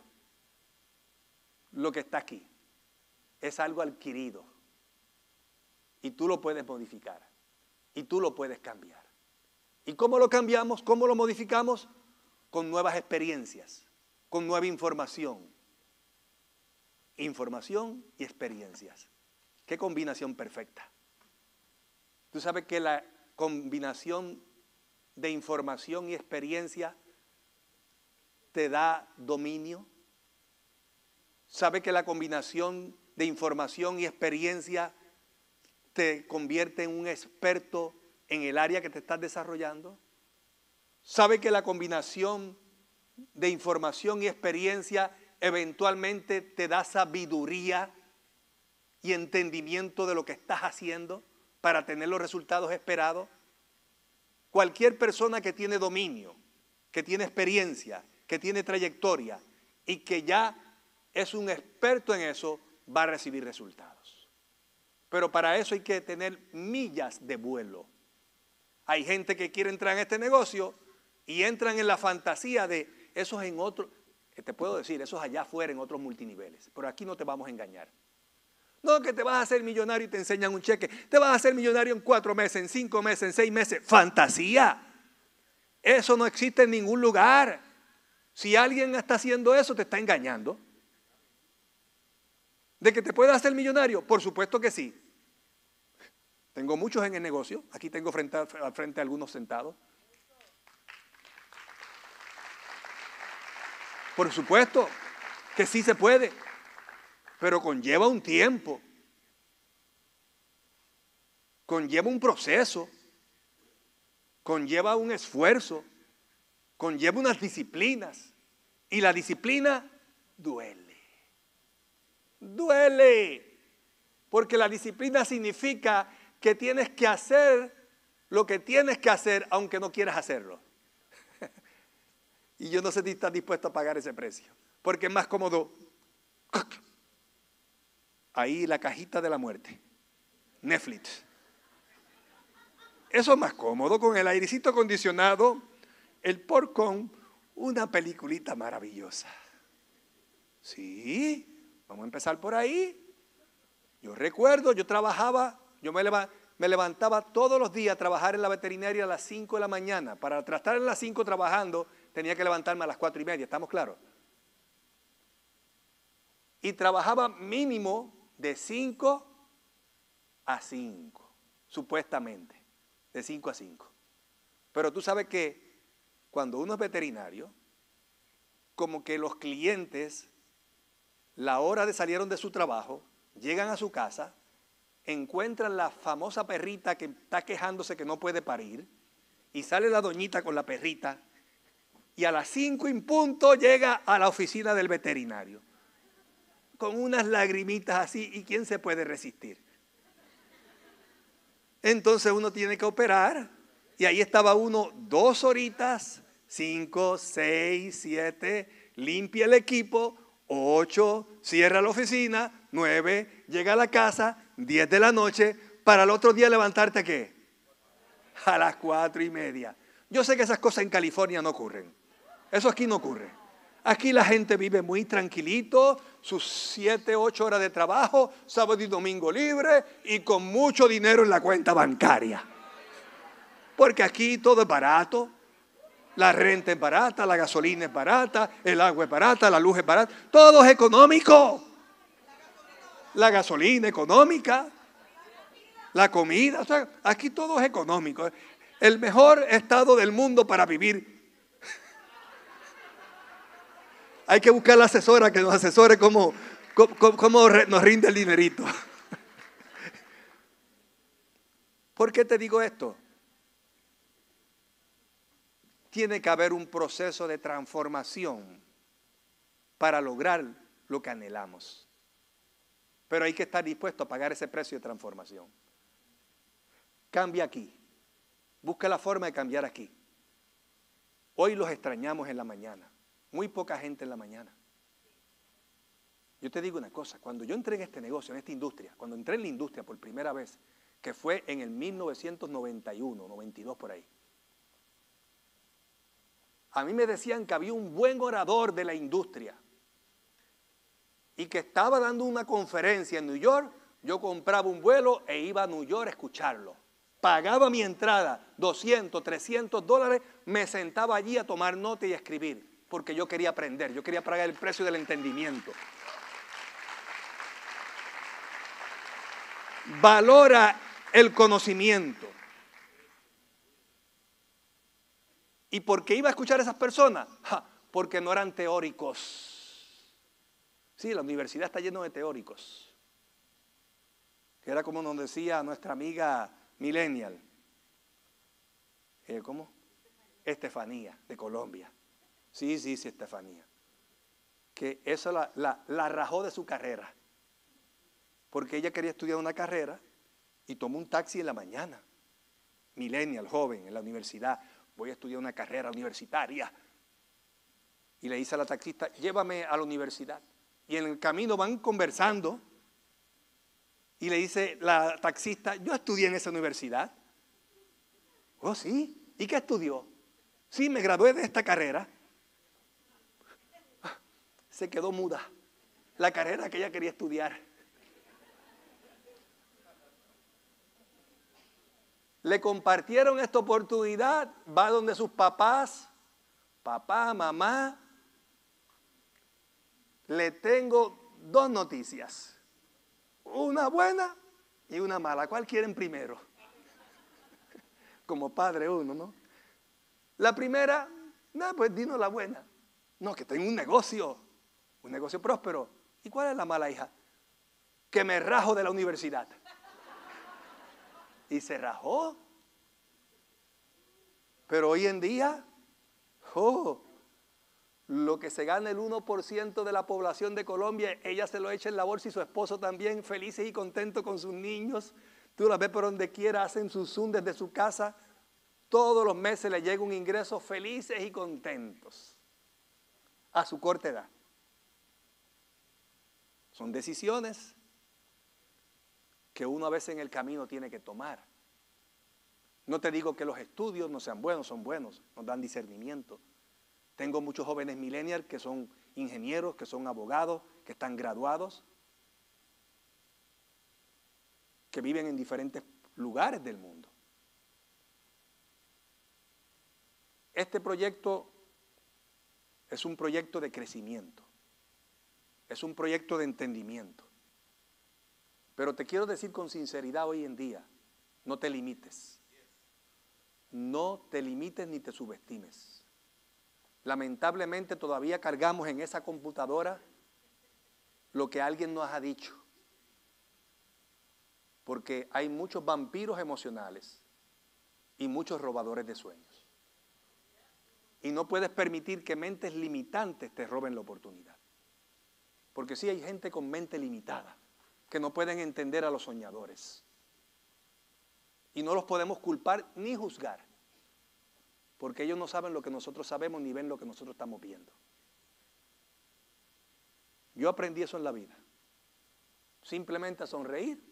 lo que está aquí. Es algo adquirido. Y tú lo puedes modificar. Y tú lo puedes cambiar. ¿Y cómo lo cambiamos? ¿Cómo lo modificamos? Con nuevas experiencias, con nueva información. Información y experiencias. ¡Qué combinación perfecta! Tú sabes que la combinación de información y experiencia te da dominio. ¿Sabes que la combinación de información y experiencia te convierte en un experto en el área que te estás desarrollando? ¿Sabes que la combinación de información y experiencia eventualmente te da sabiduría y entendimiento de lo que estás haciendo para tener los resultados esperados? Cualquier persona que tiene dominio, que tiene experiencia, que tiene trayectoria y que ya es un experto en eso, va a recibir resultados. Pero para eso hay que tener millas de vuelo. Hay gente que quiere entrar en este negocio y entran en la fantasía de esos en otros, que te puedo decir, esos allá afuera en otros multiniveles. Pero aquí no te vamos a engañar. No, que te vas a hacer millonario y te enseñan un cheque. Te vas a hacer millonario en cuatro meses, en cinco meses, en seis meses. ¡Fantasía! Eso no existe en ningún lugar. Si alguien está haciendo eso, te está engañando. ¿De que te puedes hacer millonario? Por supuesto que sí. Tengo muchos en el negocio. Aquí tengo frente a, frente a algunos sentados. Por supuesto que sí se puede. Pero conlleva un tiempo, conlleva un proceso, conlleva un esfuerzo, conlleva unas disciplinas. Y la disciplina duele. Duele. Porque la disciplina significa que tienes que hacer lo que tienes que hacer aunque no quieras hacerlo. Y yo no sé si estás dispuesto a pagar ese precio. Porque es más cómodo. Ahí la cajita de la muerte. Netflix. Eso es más cómodo con el airecito acondicionado, el porcón, una peliculita maravillosa. Sí, vamos a empezar por ahí. Yo recuerdo, yo trabajaba, yo me, leva, me levantaba todos los días a trabajar en la veterinaria a las cinco de la mañana. Para estar en las cinco trabajando, tenía que levantarme a las cuatro y media, ¿estamos claros? Y trabajaba mínimo de cinco a cinco, supuestamente, de cinco a cinco. Pero tú sabes que cuando uno es veterinario, como que los clientes, la hora de salieron de su trabajo, llegan a su casa, encuentran la famosa perrita que está quejándose que no puede parir, y sale la doñita con la perrita, y a las cinco en punto llega a la oficina del veterinario. con unas lagrimitas así, ¿y quién se puede resistir? Entonces uno tiene que operar, y ahí estaba uno dos horitas, cinco, seis, siete, limpia el equipo, ocho, cierra la oficina, nueve, llega a la casa, diez de la noche, para el otro día levantarte, ¿qué? A las cuatro y media. Yo sé que esas cosas en California no ocurren. Eso aquí no ocurre. Aquí la gente vive muy tranquilito, sus siete, ocho horas de trabajo, sábado y domingo libre y con mucho dinero en la cuenta bancaria. Porque aquí todo es barato, la renta es barata, la gasolina es barata, el agua es barata, la luz es barata, todo es económico. La gasolina económica, la comida, o sea, aquí todo es económico. El mejor estado del mundo para vivir. Hay que buscar la asesora que nos asesore cómo, cómo, cómo nos rinde el dinerito. ¿Por qué te digo esto? Tiene que haber un proceso de transformación para lograr lo que anhelamos. Pero hay que estar dispuesto a pagar ese precio de transformación. Cambia aquí. Busca la forma de cambiar aquí. Hoy los extrañamos en la mañana. Muy poca gente en la mañana. Yo te digo una cosa, cuando yo entré en este negocio, en esta industria, cuando entré en la industria por primera vez, que fue en el mil novecientos noventa y uno, noventa y dos por ahí, a mí me decían que había un buen orador de la industria y que estaba dando una conferencia en New York. Yo compraba un vuelo e iba a New York a escucharlo. Pagaba mi entrada, doscientos, trescientos dólares, me sentaba allí a tomar nota y a escribir. Porque yo quería aprender, yo quería pagar el precio del entendimiento. Valora el conocimiento. ¿Y por qué iba a escuchar a esas personas? Ja, porque no eran teóricos. Sí, la universidad está llena de teóricos. Que era como nos decía nuestra amiga Millennial. Eh, ¿Cómo? Estefanía, de Colombia. Sí, sí, sí, Estefanía. Que eso la, la, la rajó de su carrera. Porque ella quería estudiar una carrera y tomó un taxi en la mañana. Millennial, joven, en la universidad. Voy a estudiar una carrera universitaria. Y le dice a la taxista, llévame a la universidad. Y en el camino van conversando. Y le dice la taxista, yo estudié en esa universidad. Oh, sí. ¿Y qué estudió? Sí, me gradué de esta carrera. Se quedó muda. La carrera que ella quería estudiar. Le compartieron esta oportunidad. Va donde sus papás. Papá, mamá. Le tengo dos noticias. Una buena y una mala. ¿Cuál quieren primero? Como padre uno, ¿no? La primera, no, pues dinos la buena. No, que tengo un negocio. Un negocio próspero. ¿Y cuál es la mala, hija? Que me rajo de la universidad. Y se rajó. Pero hoy en día, oh, lo que se gana el uno por ciento de la población de Colombia, ella se lo echa en la bolsa y su esposo también, felices y contentos con sus niños. Tú las ves por donde quiera, hacen sus Zoom desde su casa. Todos los meses le llega un ingreso, felices y contentos. A su corta edad. Son decisiones que uno a veces en el camino tiene que tomar. No te digo que los estudios no sean buenos, son buenos, nos dan discernimiento. Tengo muchos jóvenes millennials que son ingenieros, que son abogados, que están graduados, que viven en diferentes lugares del mundo. Este proyecto es un proyecto de crecimiento. Es un proyecto de entendimiento. Pero te quiero decir con sinceridad hoy en día, no te limites. No te limites ni te subestimes. Lamentablemente todavía cargamos en esa computadora lo que alguien nos ha dicho. Porque hay muchos vampiros emocionales y muchos robadores de sueños. Y no puedes permitir que mentes limitantes te roben la oportunidad. Porque sí hay gente con mente limitada, que no pueden entender a los soñadores. Y no los podemos culpar ni juzgar, porque ellos no saben lo que nosotros sabemos ni ven lo que nosotros estamos viendo. Yo aprendí eso en la vida. Simplemente a sonreír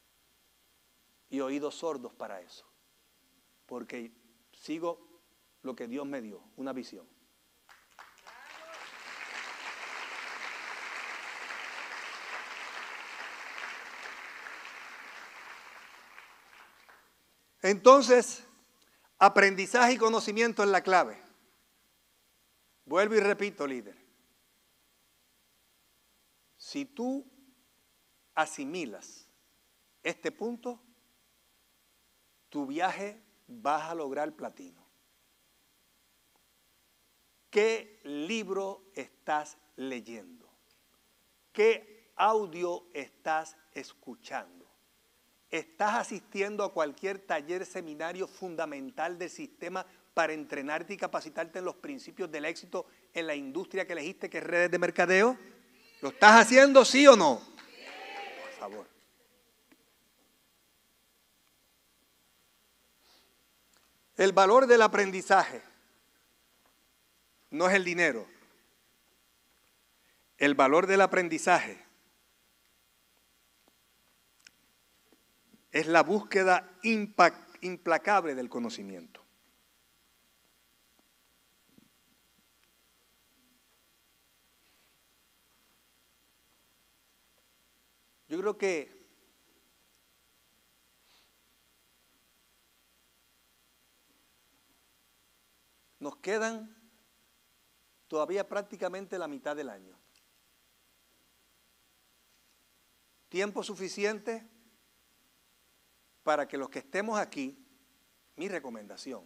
y oídos sordos para eso. Porque sigo lo que Dios me dio, una visión. Entonces, aprendizaje y conocimiento es la clave. Vuelvo y repito, líder. Si tú asimilas este punto, tu viaje vas a lograr platino. ¿Qué libro estás leyendo? ¿Qué audio estás escuchando? ¿Estás asistiendo a cualquier taller, seminario fundamental del sistema para entrenarte y capacitarte en los principios del éxito en la industria que elegiste, que es redes de mercadeo? ¿Lo estás haciendo, sí o no? Por favor. El valor del aprendizaje no es el dinero. El valor del aprendizaje es la búsqueda implacable del conocimiento. Yo creo que nos quedan todavía prácticamente la mitad del año. Tiempo suficiente para que los que estemos aquí, mi recomendación,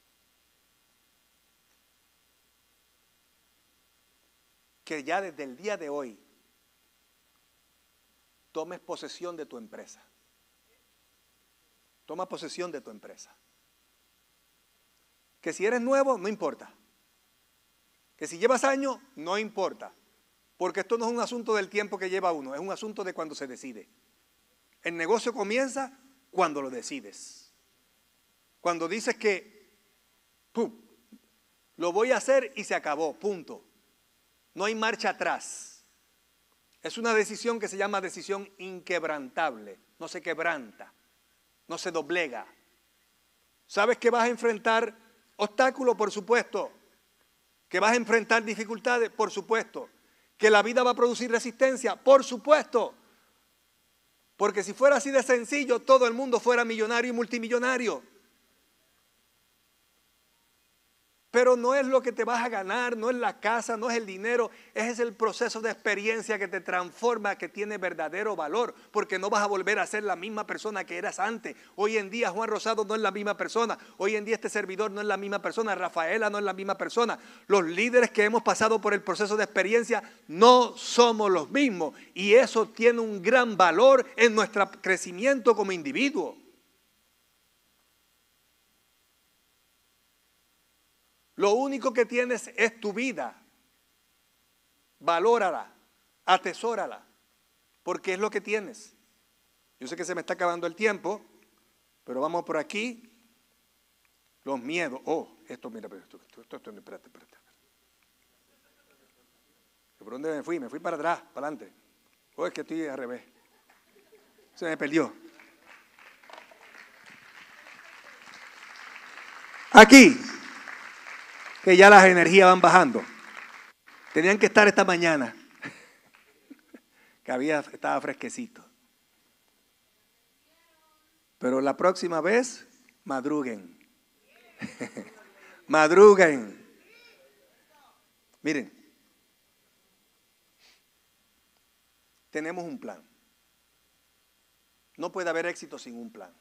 que ya desde el día de hoy tomes posesión de tu empresa. Toma posesión de tu empresa. Que si eres nuevo, no importa. Que si llevas años, no importa. Porque esto no es un asunto del tiempo que lleva uno, es un asunto de cuando se decide. El negocio comienza cuando lo decides. Cuando dices que, ¡pum!, lo voy a hacer y se acabó, punto. No hay marcha atrás. Es una decisión que se llama decisión inquebrantable. No se quebranta, no se doblega. ¿Sabes que vas a enfrentar obstáculos? Por supuesto. ¿Que vas a enfrentar dificultades? Por supuesto. ¿Que la vida va a producir resistencia? Por supuesto. Porque si fuera así de sencillo, todo el mundo fuera millonario y multimillonario. Pero no es lo que te vas a ganar, no es la casa, no es el dinero, ese es el proceso de experiencia que te transforma, que tiene verdadero valor, porque no vas a volver a ser la misma persona que eras antes. Hoy en día Juan Rosado no es la misma persona, hoy en día este servidor no es la misma persona, Rafaela no es la misma persona. Los líderes que hemos pasado por el proceso de experiencia no somos los mismos y eso tiene un gran valor en nuestro crecimiento como individuo. Lo único que tienes es tu vida. Valórala, atesórala, porque es lo que tienes. Yo sé que se me está acabando el tiempo, pero vamos por aquí. Los miedos. Oh, esto, mira, esto, esto, esto, esto espérate, espérate. ¿Por dónde me fui? Me fui para atrás, para adelante. Oh, es que estoy al revés. Se me perdió. Aquí. Que ya las energías van bajando. Tenían que estar esta mañana. Que había, estaba fresquecito. Pero la próxima vez, madruguen. Madruguen. Miren. Tenemos un plan. No puede haber éxito sin un plan.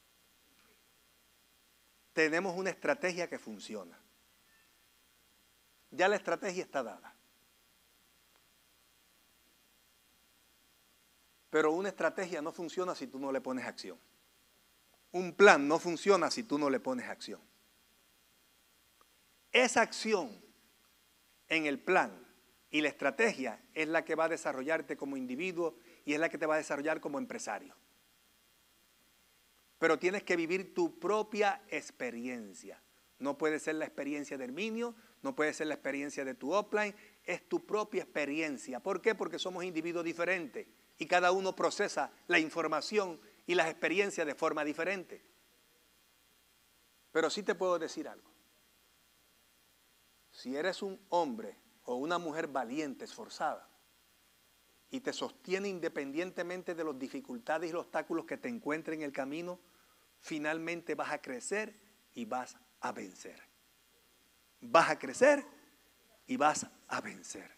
Tenemos una estrategia que funciona. Ya la estrategia está dada. Pero una estrategia no funciona si tú no le pones acción. Un plan no funciona si tú no le pones acción. Esa acción en el plan Y la estrategia es la que va a desarrollarte como individuo y es la que te va a desarrollar como empresario. Pero tienes que vivir tu propia experiencia. No puede ser la experiencia de Herminio, no puede ser la experiencia de tu offline, es tu propia experiencia. ¿Por qué? Porque somos individuos diferentes y cada uno procesa la información y las experiencias de forma diferente. Pero sí te puedo decir algo. Si eres un hombre o una mujer valiente, esforzada, y te sostiene independientemente de las dificultades y los obstáculos que te encuentren en el camino, finalmente vas a crecer y vas a vencer. Vas a crecer y vas a vencer.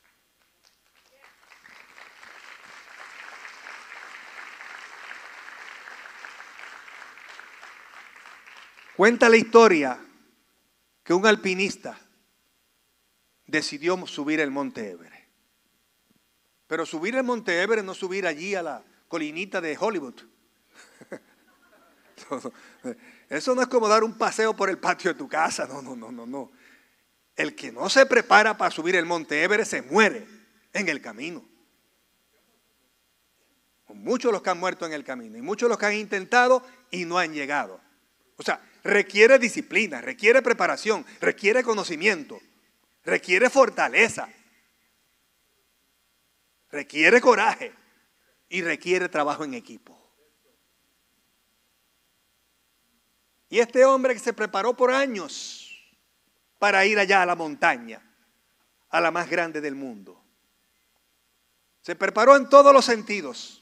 Cuenta la historia que un alpinista decidió subir el monte Everest. Pero subir el monte Everest no subir allí a la colinita de Hollywood. Eso no es como dar un paseo por el patio de tu casa. No, no, no, no, no. El que no se prepara para subir el monte Everest se muere en el camino. Muchos los que han muerto en el camino y muchos los que han intentado y no han llegado. O sea, requiere disciplina, requiere preparación, requiere conocimiento, requiere fortaleza, requiere coraje y requiere trabajo en equipo. Y este hombre que se preparó por años para ir allá a la montaña, a la más grande del mundo, se preparó en todos los sentidos.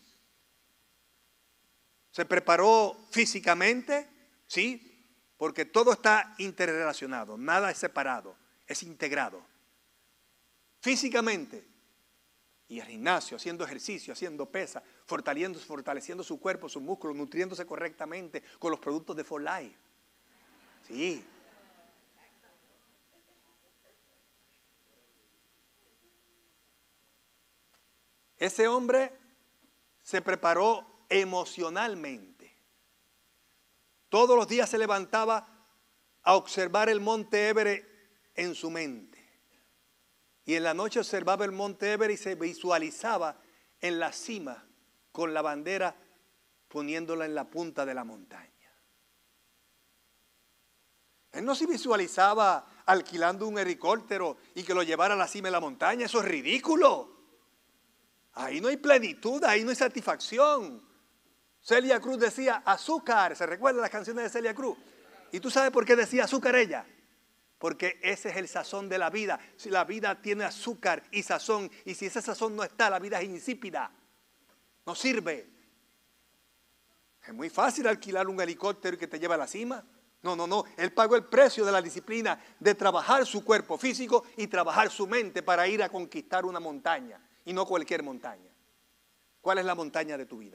Se preparó físicamente, sí, porque todo está interrelacionado, nada es separado, es integrado. Físicamente, y al gimnasio, haciendo ejercicio, haciendo pesa, fortaleciendo, fortaleciendo su cuerpo, sus músculos, nutriéndose correctamente con los productos de For Life. Sí. Ese hombre se preparó emocionalmente. Todos los días se levantaba a observar el monte Everest en su mente. Y en la noche observaba el monte Everest y se visualizaba en la cima con la bandera poniéndola en la punta de la montaña. Él no se visualizaba alquilando un helicóptero y que lo llevara a la cima de la montaña. Eso es ridículo. Ahí no hay plenitud, ahí no hay satisfacción. Celia Cruz decía azúcar. ¿Se recuerdan las canciones de Celia Cruz? ¿Y tú sabes por qué decía azúcar ella? Porque ese es el sazón de la vida. Si la vida tiene azúcar y sazón, y si ese sazón no está, la vida es insípida. No sirve. Es muy fácil alquilar un helicóptero que te lleva a la cima. No, no, no. Él pagó el precio de la disciplina de trabajar su cuerpo físico y trabajar su mente para ir a conquistar una montaña. Y no cualquier montaña. ¿Cuál es la montaña de tu vida?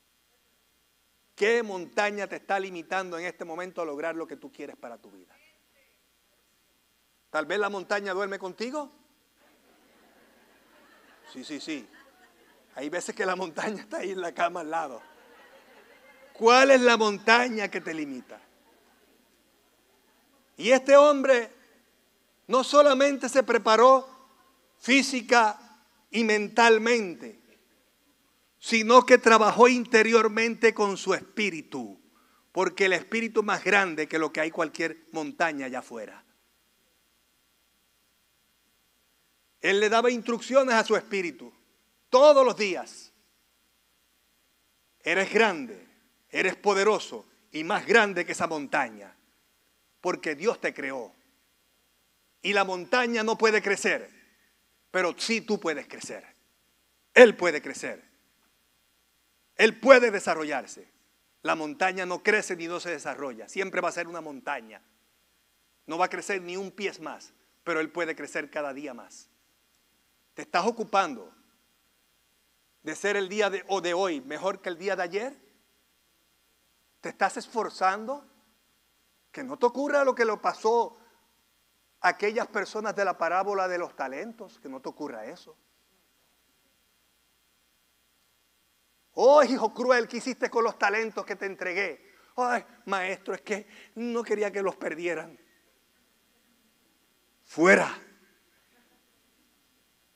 ¿Qué montaña te está limitando en este momento a lograr lo que tú quieres para tu vida? Tal vez la montaña duerme contigo. Sí, sí, sí. Hay veces que la montaña está ahí en la cama al lado. ¿Cuál es la montaña que te limita? Y este hombre no solamente se preparó física y mentalmente, sino que trabajó interiormente con su espíritu, porque el espíritu es más grande que lo que hay cualquier montaña allá afuera. Él le daba instrucciones a su espíritu todos los días. Eres grande, eres poderoso y más grande que esa montaña, porque Dios te creó. Y la montaña no puede crecer, pero sí tú puedes crecer. Él puede crecer. Él puede desarrollarse. La montaña no crece ni no se desarrolla. Siempre va a ser una montaña. No va a crecer ni un pie más, pero él puede crecer cada día más. ¿Te estás ocupando de ser el día de, o de hoy mejor que el día de ayer? ¿Te estás esforzando? Que no te ocurra lo que le pasó a aquellas personas de la parábola de los talentos, que no te ocurra eso. Oh, hijo cruel, ¿qué hiciste con los talentos que te entregué? Ay, maestro, es que no quería que los perdieran. Fuera.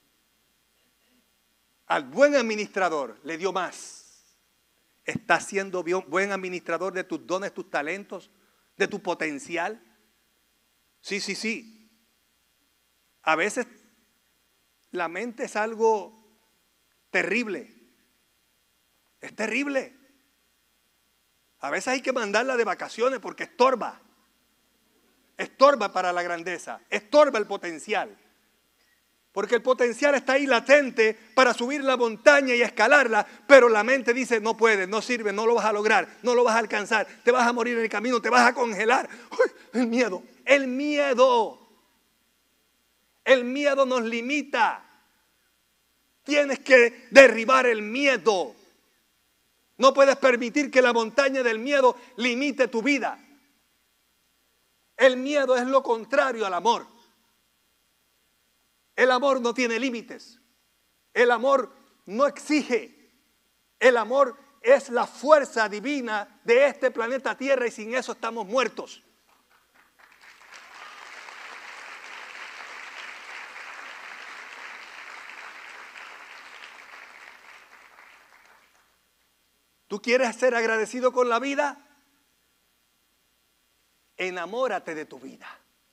al buen administrador le dio más. ¿Estás siendo buen administrador de tus dones, tus talentos, de tu potencial? Sí, sí, sí. A veces la mente es algo terrible. Es terrible. A veces hay que mandarla de vacaciones porque estorba. Estorba para la grandeza. Estorba el potencial. Porque el potencial está ahí latente para subir la montaña y escalarla, pero la mente dice, no puedes, no sirve, no lo vas a lograr, no lo vas a alcanzar, te vas a morir en el camino, te vas a congelar. Uy, el miedo, el miedo, el miedo nos limita. Tienes que derribar el miedo. No puedes permitir que la montaña del miedo limite tu vida. El miedo es lo contrario al amor. El amor no tiene límites. El amor no exige. El amor es la fuerza divina de este planeta Tierra y sin eso estamos muertos. ¿Tú quieres ser agradecido con la vida? Enamórate de tu vida.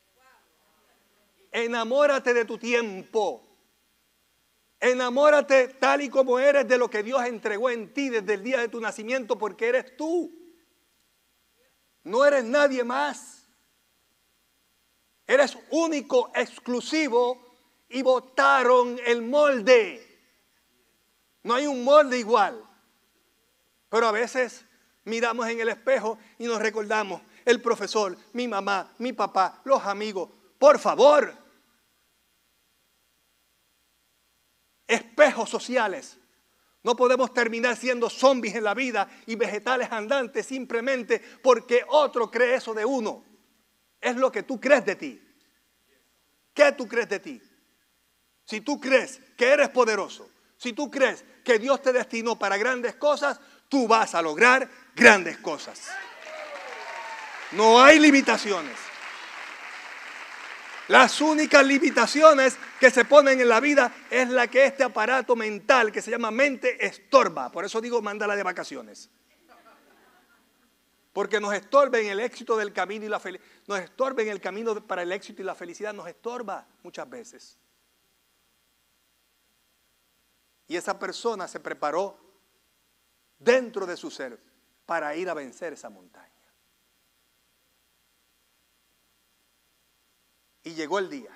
Enamórate de tu tiempo. Enamórate tal y como eres de lo que Dios entregó en ti desde el día de tu nacimiento, porque eres tú. No eres nadie más. Eres único, exclusivo y botaron el molde. No hay un molde igual. Pero a veces miramos en el espejo y nos recordamos, el profesor, mi mamá, mi papá, los amigos. Por favor, espejos sociales. No podemos terminar siendo zombies en la vida y vegetales andantes simplemente porque otro cree eso de uno. Es lo que tú crees de ti. ¿Qué tú crees de ti? Si tú crees que eres poderoso, si tú crees que Dios te destinó para grandes cosas, tú vas a lograr grandes cosas. No hay limitaciones. Las únicas limitaciones que se ponen en la vida es la que este aparato mental que se llama mente estorba. Por eso digo, mándala de vacaciones. Porque nos estorba en el éxito del camino y la felicidad. Nos estorba en el camino para el éxito y la felicidad. Nos estorba muchas veces. Y esa persona se preparó dentro de su ser para ir a vencer esa montaña. Y llegó el día.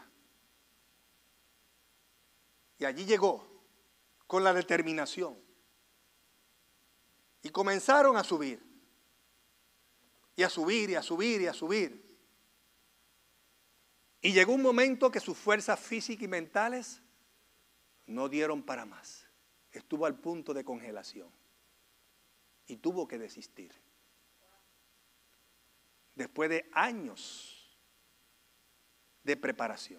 Y allí llegó con la determinación. Y comenzaron a subir. Y a subir, y a subir, y a subir. Y llegó un momento que sus fuerzas físicas y mentales no dieron para más. Estuvo al punto de congelación. Y tuvo que desistir. Después de años de preparación.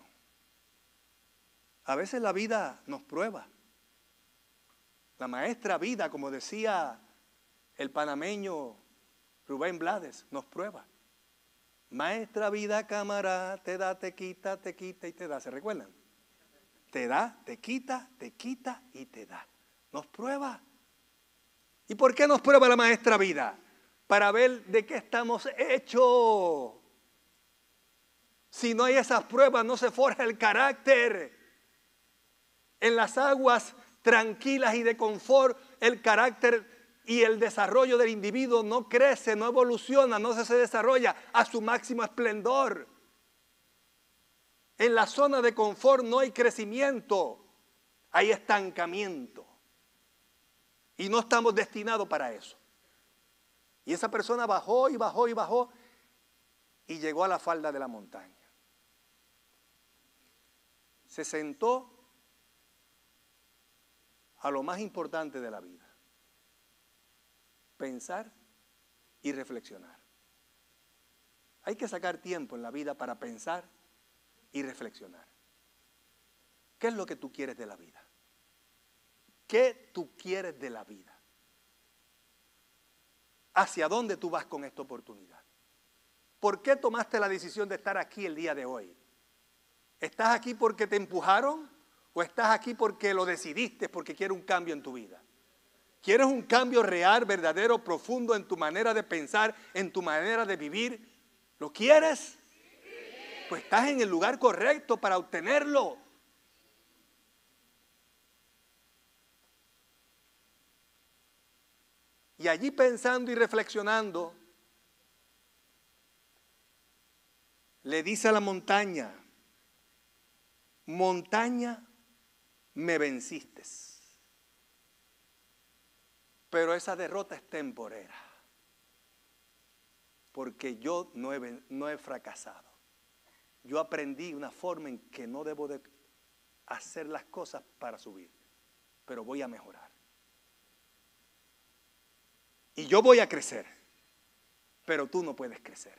A veces la vida nos prueba. La maestra vida, como decía el panameño Rubén Blades, nos prueba. Maestra vida, cámara, te da, te quita, te quita y te da. ¿Se recuerdan? Te da, te quita, te quita y te da. Nos prueba. ¿Y por qué nos prueba la maestra vida? Para ver de qué estamos hechos. Si no hay esas pruebas, no se forja el carácter. En las aguas tranquilas y de confort, el carácter y el desarrollo del individuo no crece, no evoluciona, no se desarrolla a su máximo esplendor. En la zona de confort no hay crecimiento, hay estancamiento. Y no estamos destinados para eso. Y esa persona bajó y bajó y bajó y llegó a la falda de la montaña. Se sentó a lo más importante de la vida. Pensar y reflexionar. Hay que sacar tiempo en la vida para pensar y reflexionar. ¿Qué es lo que tú quieres de la vida? ¿Qué tú quieres de la vida? ¿Hacia dónde tú vas con esta oportunidad? ¿Por qué tomaste la decisión de estar aquí el día de hoy? ¿Estás aquí porque te empujaron ¿O estás aquí porque lo decidiste, porque quieres un cambio en tu vida? ¿Quieres un cambio real, verdadero, profundo en tu manera de pensar, en tu manera de vivir? ¿Lo quieres? Pues estás en el lugar correcto para obtenerlo. Y allí pensando y reflexionando, le dice a la montaña: montaña, me venciste, pero esa derrota es temporera, porque yo no he, no he fracasado. Yo aprendí una forma en que no debo de hacer las cosas para subir, pero voy a mejorar. Y yo voy a crecer, pero tú no puedes crecer.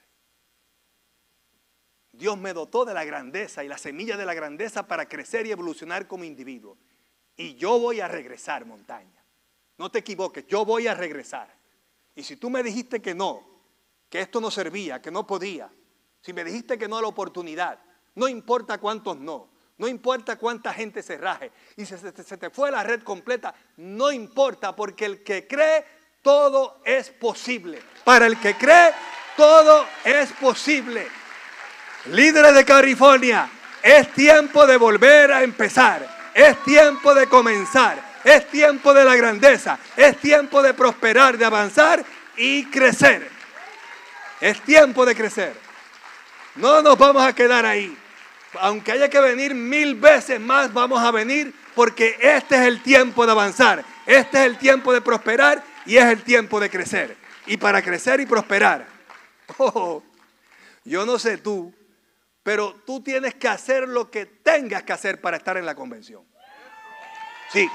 Dios me dotó de la grandeza y la semilla de la grandeza para crecer y evolucionar como individuo. Y yo voy a regresar, montaña. No te equivoques, yo voy a regresar. Y si tú me dijiste que no, que esto no servía, que no podía, si me dijiste que no a la oportunidad, no importa cuántos no, no importa cuánta gente se raje, y se, se, se te fue la red completa, no importa, porque el que cree, todo es posible. Para el que cree, todo es posible. Líderes de California, es tiempo de volver a empezar. Es tiempo de comenzar. Es tiempo de la grandeza. Es tiempo de prosperar, de avanzar y crecer. Es tiempo de crecer. No nos vamos a quedar ahí. Aunque haya que venir mil veces más, vamos a venir, porque este es el tiempo de avanzar. Este es el tiempo de prosperar y es el tiempo de crecer. Y para crecer y prosperar, oh, yo no sé tú, pero tú tienes que hacer lo que tengas que hacer para estar en la convención. Sí.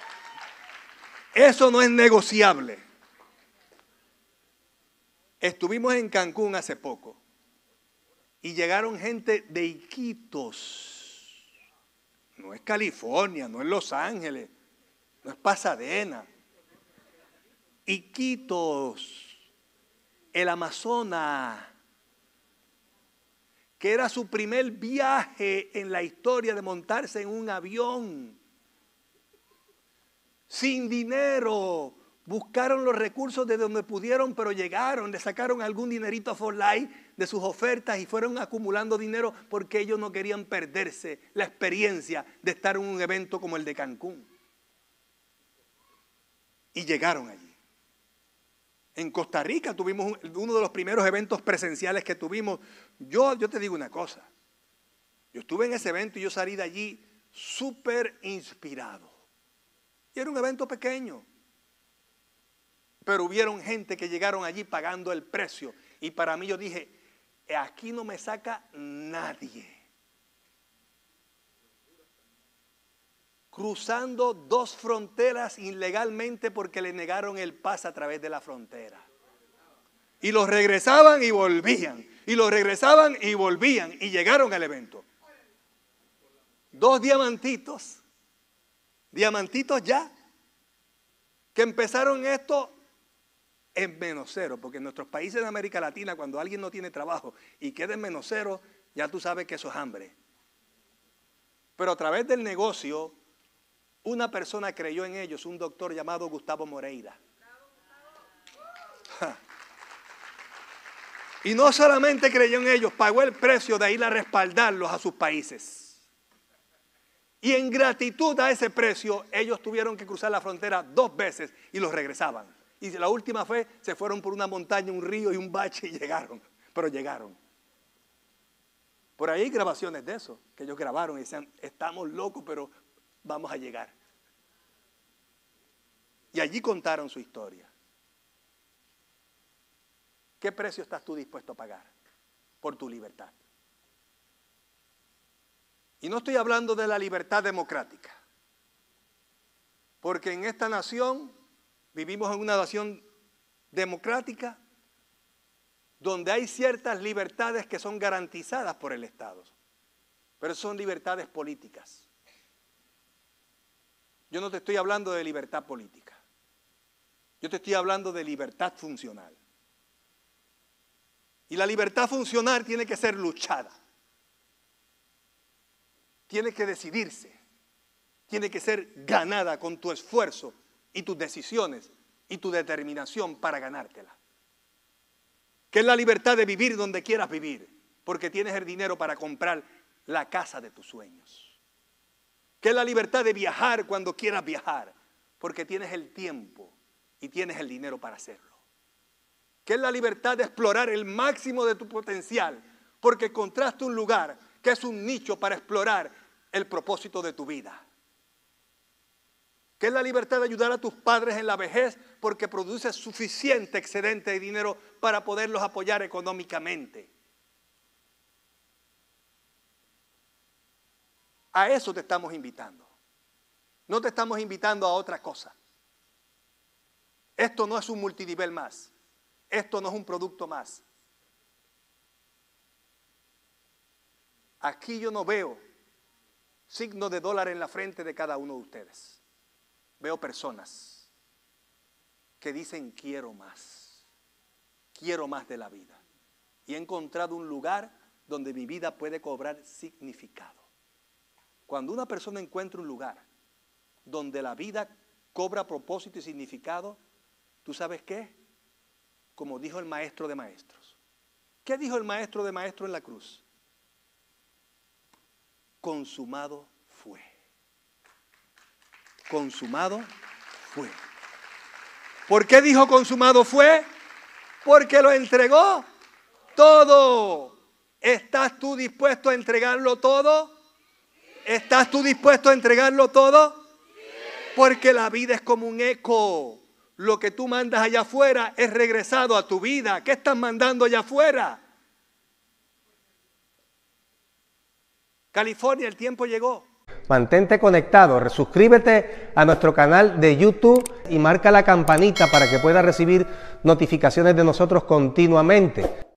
Eso no es negociable. Estuvimos en Cancún hace poco y llegaron gente de Iquitos. No es California, no es Los Ángeles, no es Pasadena. Iquitos, el Amazonas, que era su primer viaje en la historia de montarse en un avión. Sin dinero, buscaron los recursos de donde pudieron, pero llegaron, le sacaron algún dinerito a For Life de sus ofertas y fueron acumulando dinero porque ellos no querían perderse la experiencia de estar en un evento como el de Cancún. Y llegaron allí. En Costa Rica tuvimos uno de los primeros eventos presenciales que tuvimos. Yo, yo te digo una cosa. Yo estuve en ese evento y yo salí de allí súper inspirado. Y era un evento pequeño. Pero hubieron gente que llegaron allí pagando el precio. Y para mí yo dije, aquí no me saca nadie. Cruzando dos fronteras ilegalmente porque le negaron el pase a través de la frontera. Y los regresaban y volvían. Y los regresaban y volvían. Y llegaron al evento. Dos diamantitos. Diamantitos ya. Que empezaron esto en menos cero. Porque en nuestros países de América Latina, cuando alguien no tiene trabajo y queda en menos cero, ya tú sabes que eso es hambre. Pero a través del negocio, una persona creyó en ellos, un doctor llamado Gustavo Moreira. Y no solamente creyó en ellos, pagó el precio de ir a respaldarlos a sus países. Y en gratitud a ese precio, ellos tuvieron que cruzar la frontera dos veces y los regresaban. Y la última fue, se fueron por una montaña, un río y un bache y llegaron. Pero llegaron. Por ahí hay grabaciones de eso, que ellos grabaron y decían, estamos locos, pero vamos a llegar. Y allí contaron su historia. ¿Qué precio estás tú dispuesto a pagar por tu libertad? Y no estoy hablando de la libertad democrática. Porque en esta nación, vivimos en una nación democrática donde hay ciertas libertades que son garantizadas por el Estado. Pero son libertades políticas. Yo no te estoy hablando de libertad política. Yo te estoy hablando de libertad funcional. Y la libertad funcional tiene que ser luchada. Tiene que decidirse. tiene que ser ganada con tu esfuerzo y tus decisiones y tu determinación para ganártela. ¿Qué es la libertad de vivir donde quieras vivir? Porque tienes el dinero para comprar la casa de tus sueños. ¿Qué es la libertad de viajar cuando quieras viajar? Porque tienes el tiempo y tienes el dinero para hacerlo. ¿Qué es la libertad de explorar el máximo de tu potencial? Porque encontraste un lugar que es un nicho para explorar el propósito de tu vida. ¿Qué es la libertad de ayudar a tus padres en la vejez? Porque produces suficiente excedente de dinero para poderlos apoyar económicamente. A eso te estamos invitando. No te estamos invitando a otra cosa. Esto no es un multinivel más. Esto no es un producto más. Aquí yo no veo signo de dólar en la frente de cada uno de ustedes. Veo personas que dicen quiero más, quiero más de la vida. Y he encontrado un lugar donde mi vida puede cobrar significado. Cuando una persona encuentra un lugar donde la vida cobra propósito y significado, ¿tú sabes qué? Como dijo el maestro de maestros. ¿Qué dijo el maestro de maestros en la cruz? Consumado fue. Consumado fue. ¿Por qué dijo consumado fue? Porque lo entregó todo. ¿Estás tú dispuesto a entregarlo todo? ¿Estás tú dispuesto a entregarlo todo? Porque la vida es como un eco. Lo que tú mandas allá afuera es regresado a tu vida. ¿Qué estás mandando allá afuera? California, el tiempo llegó. Mantente conectado, suscríbete a nuestro canal de YouTube y marca la campanita para que puedas recibir notificaciones de nosotros continuamente.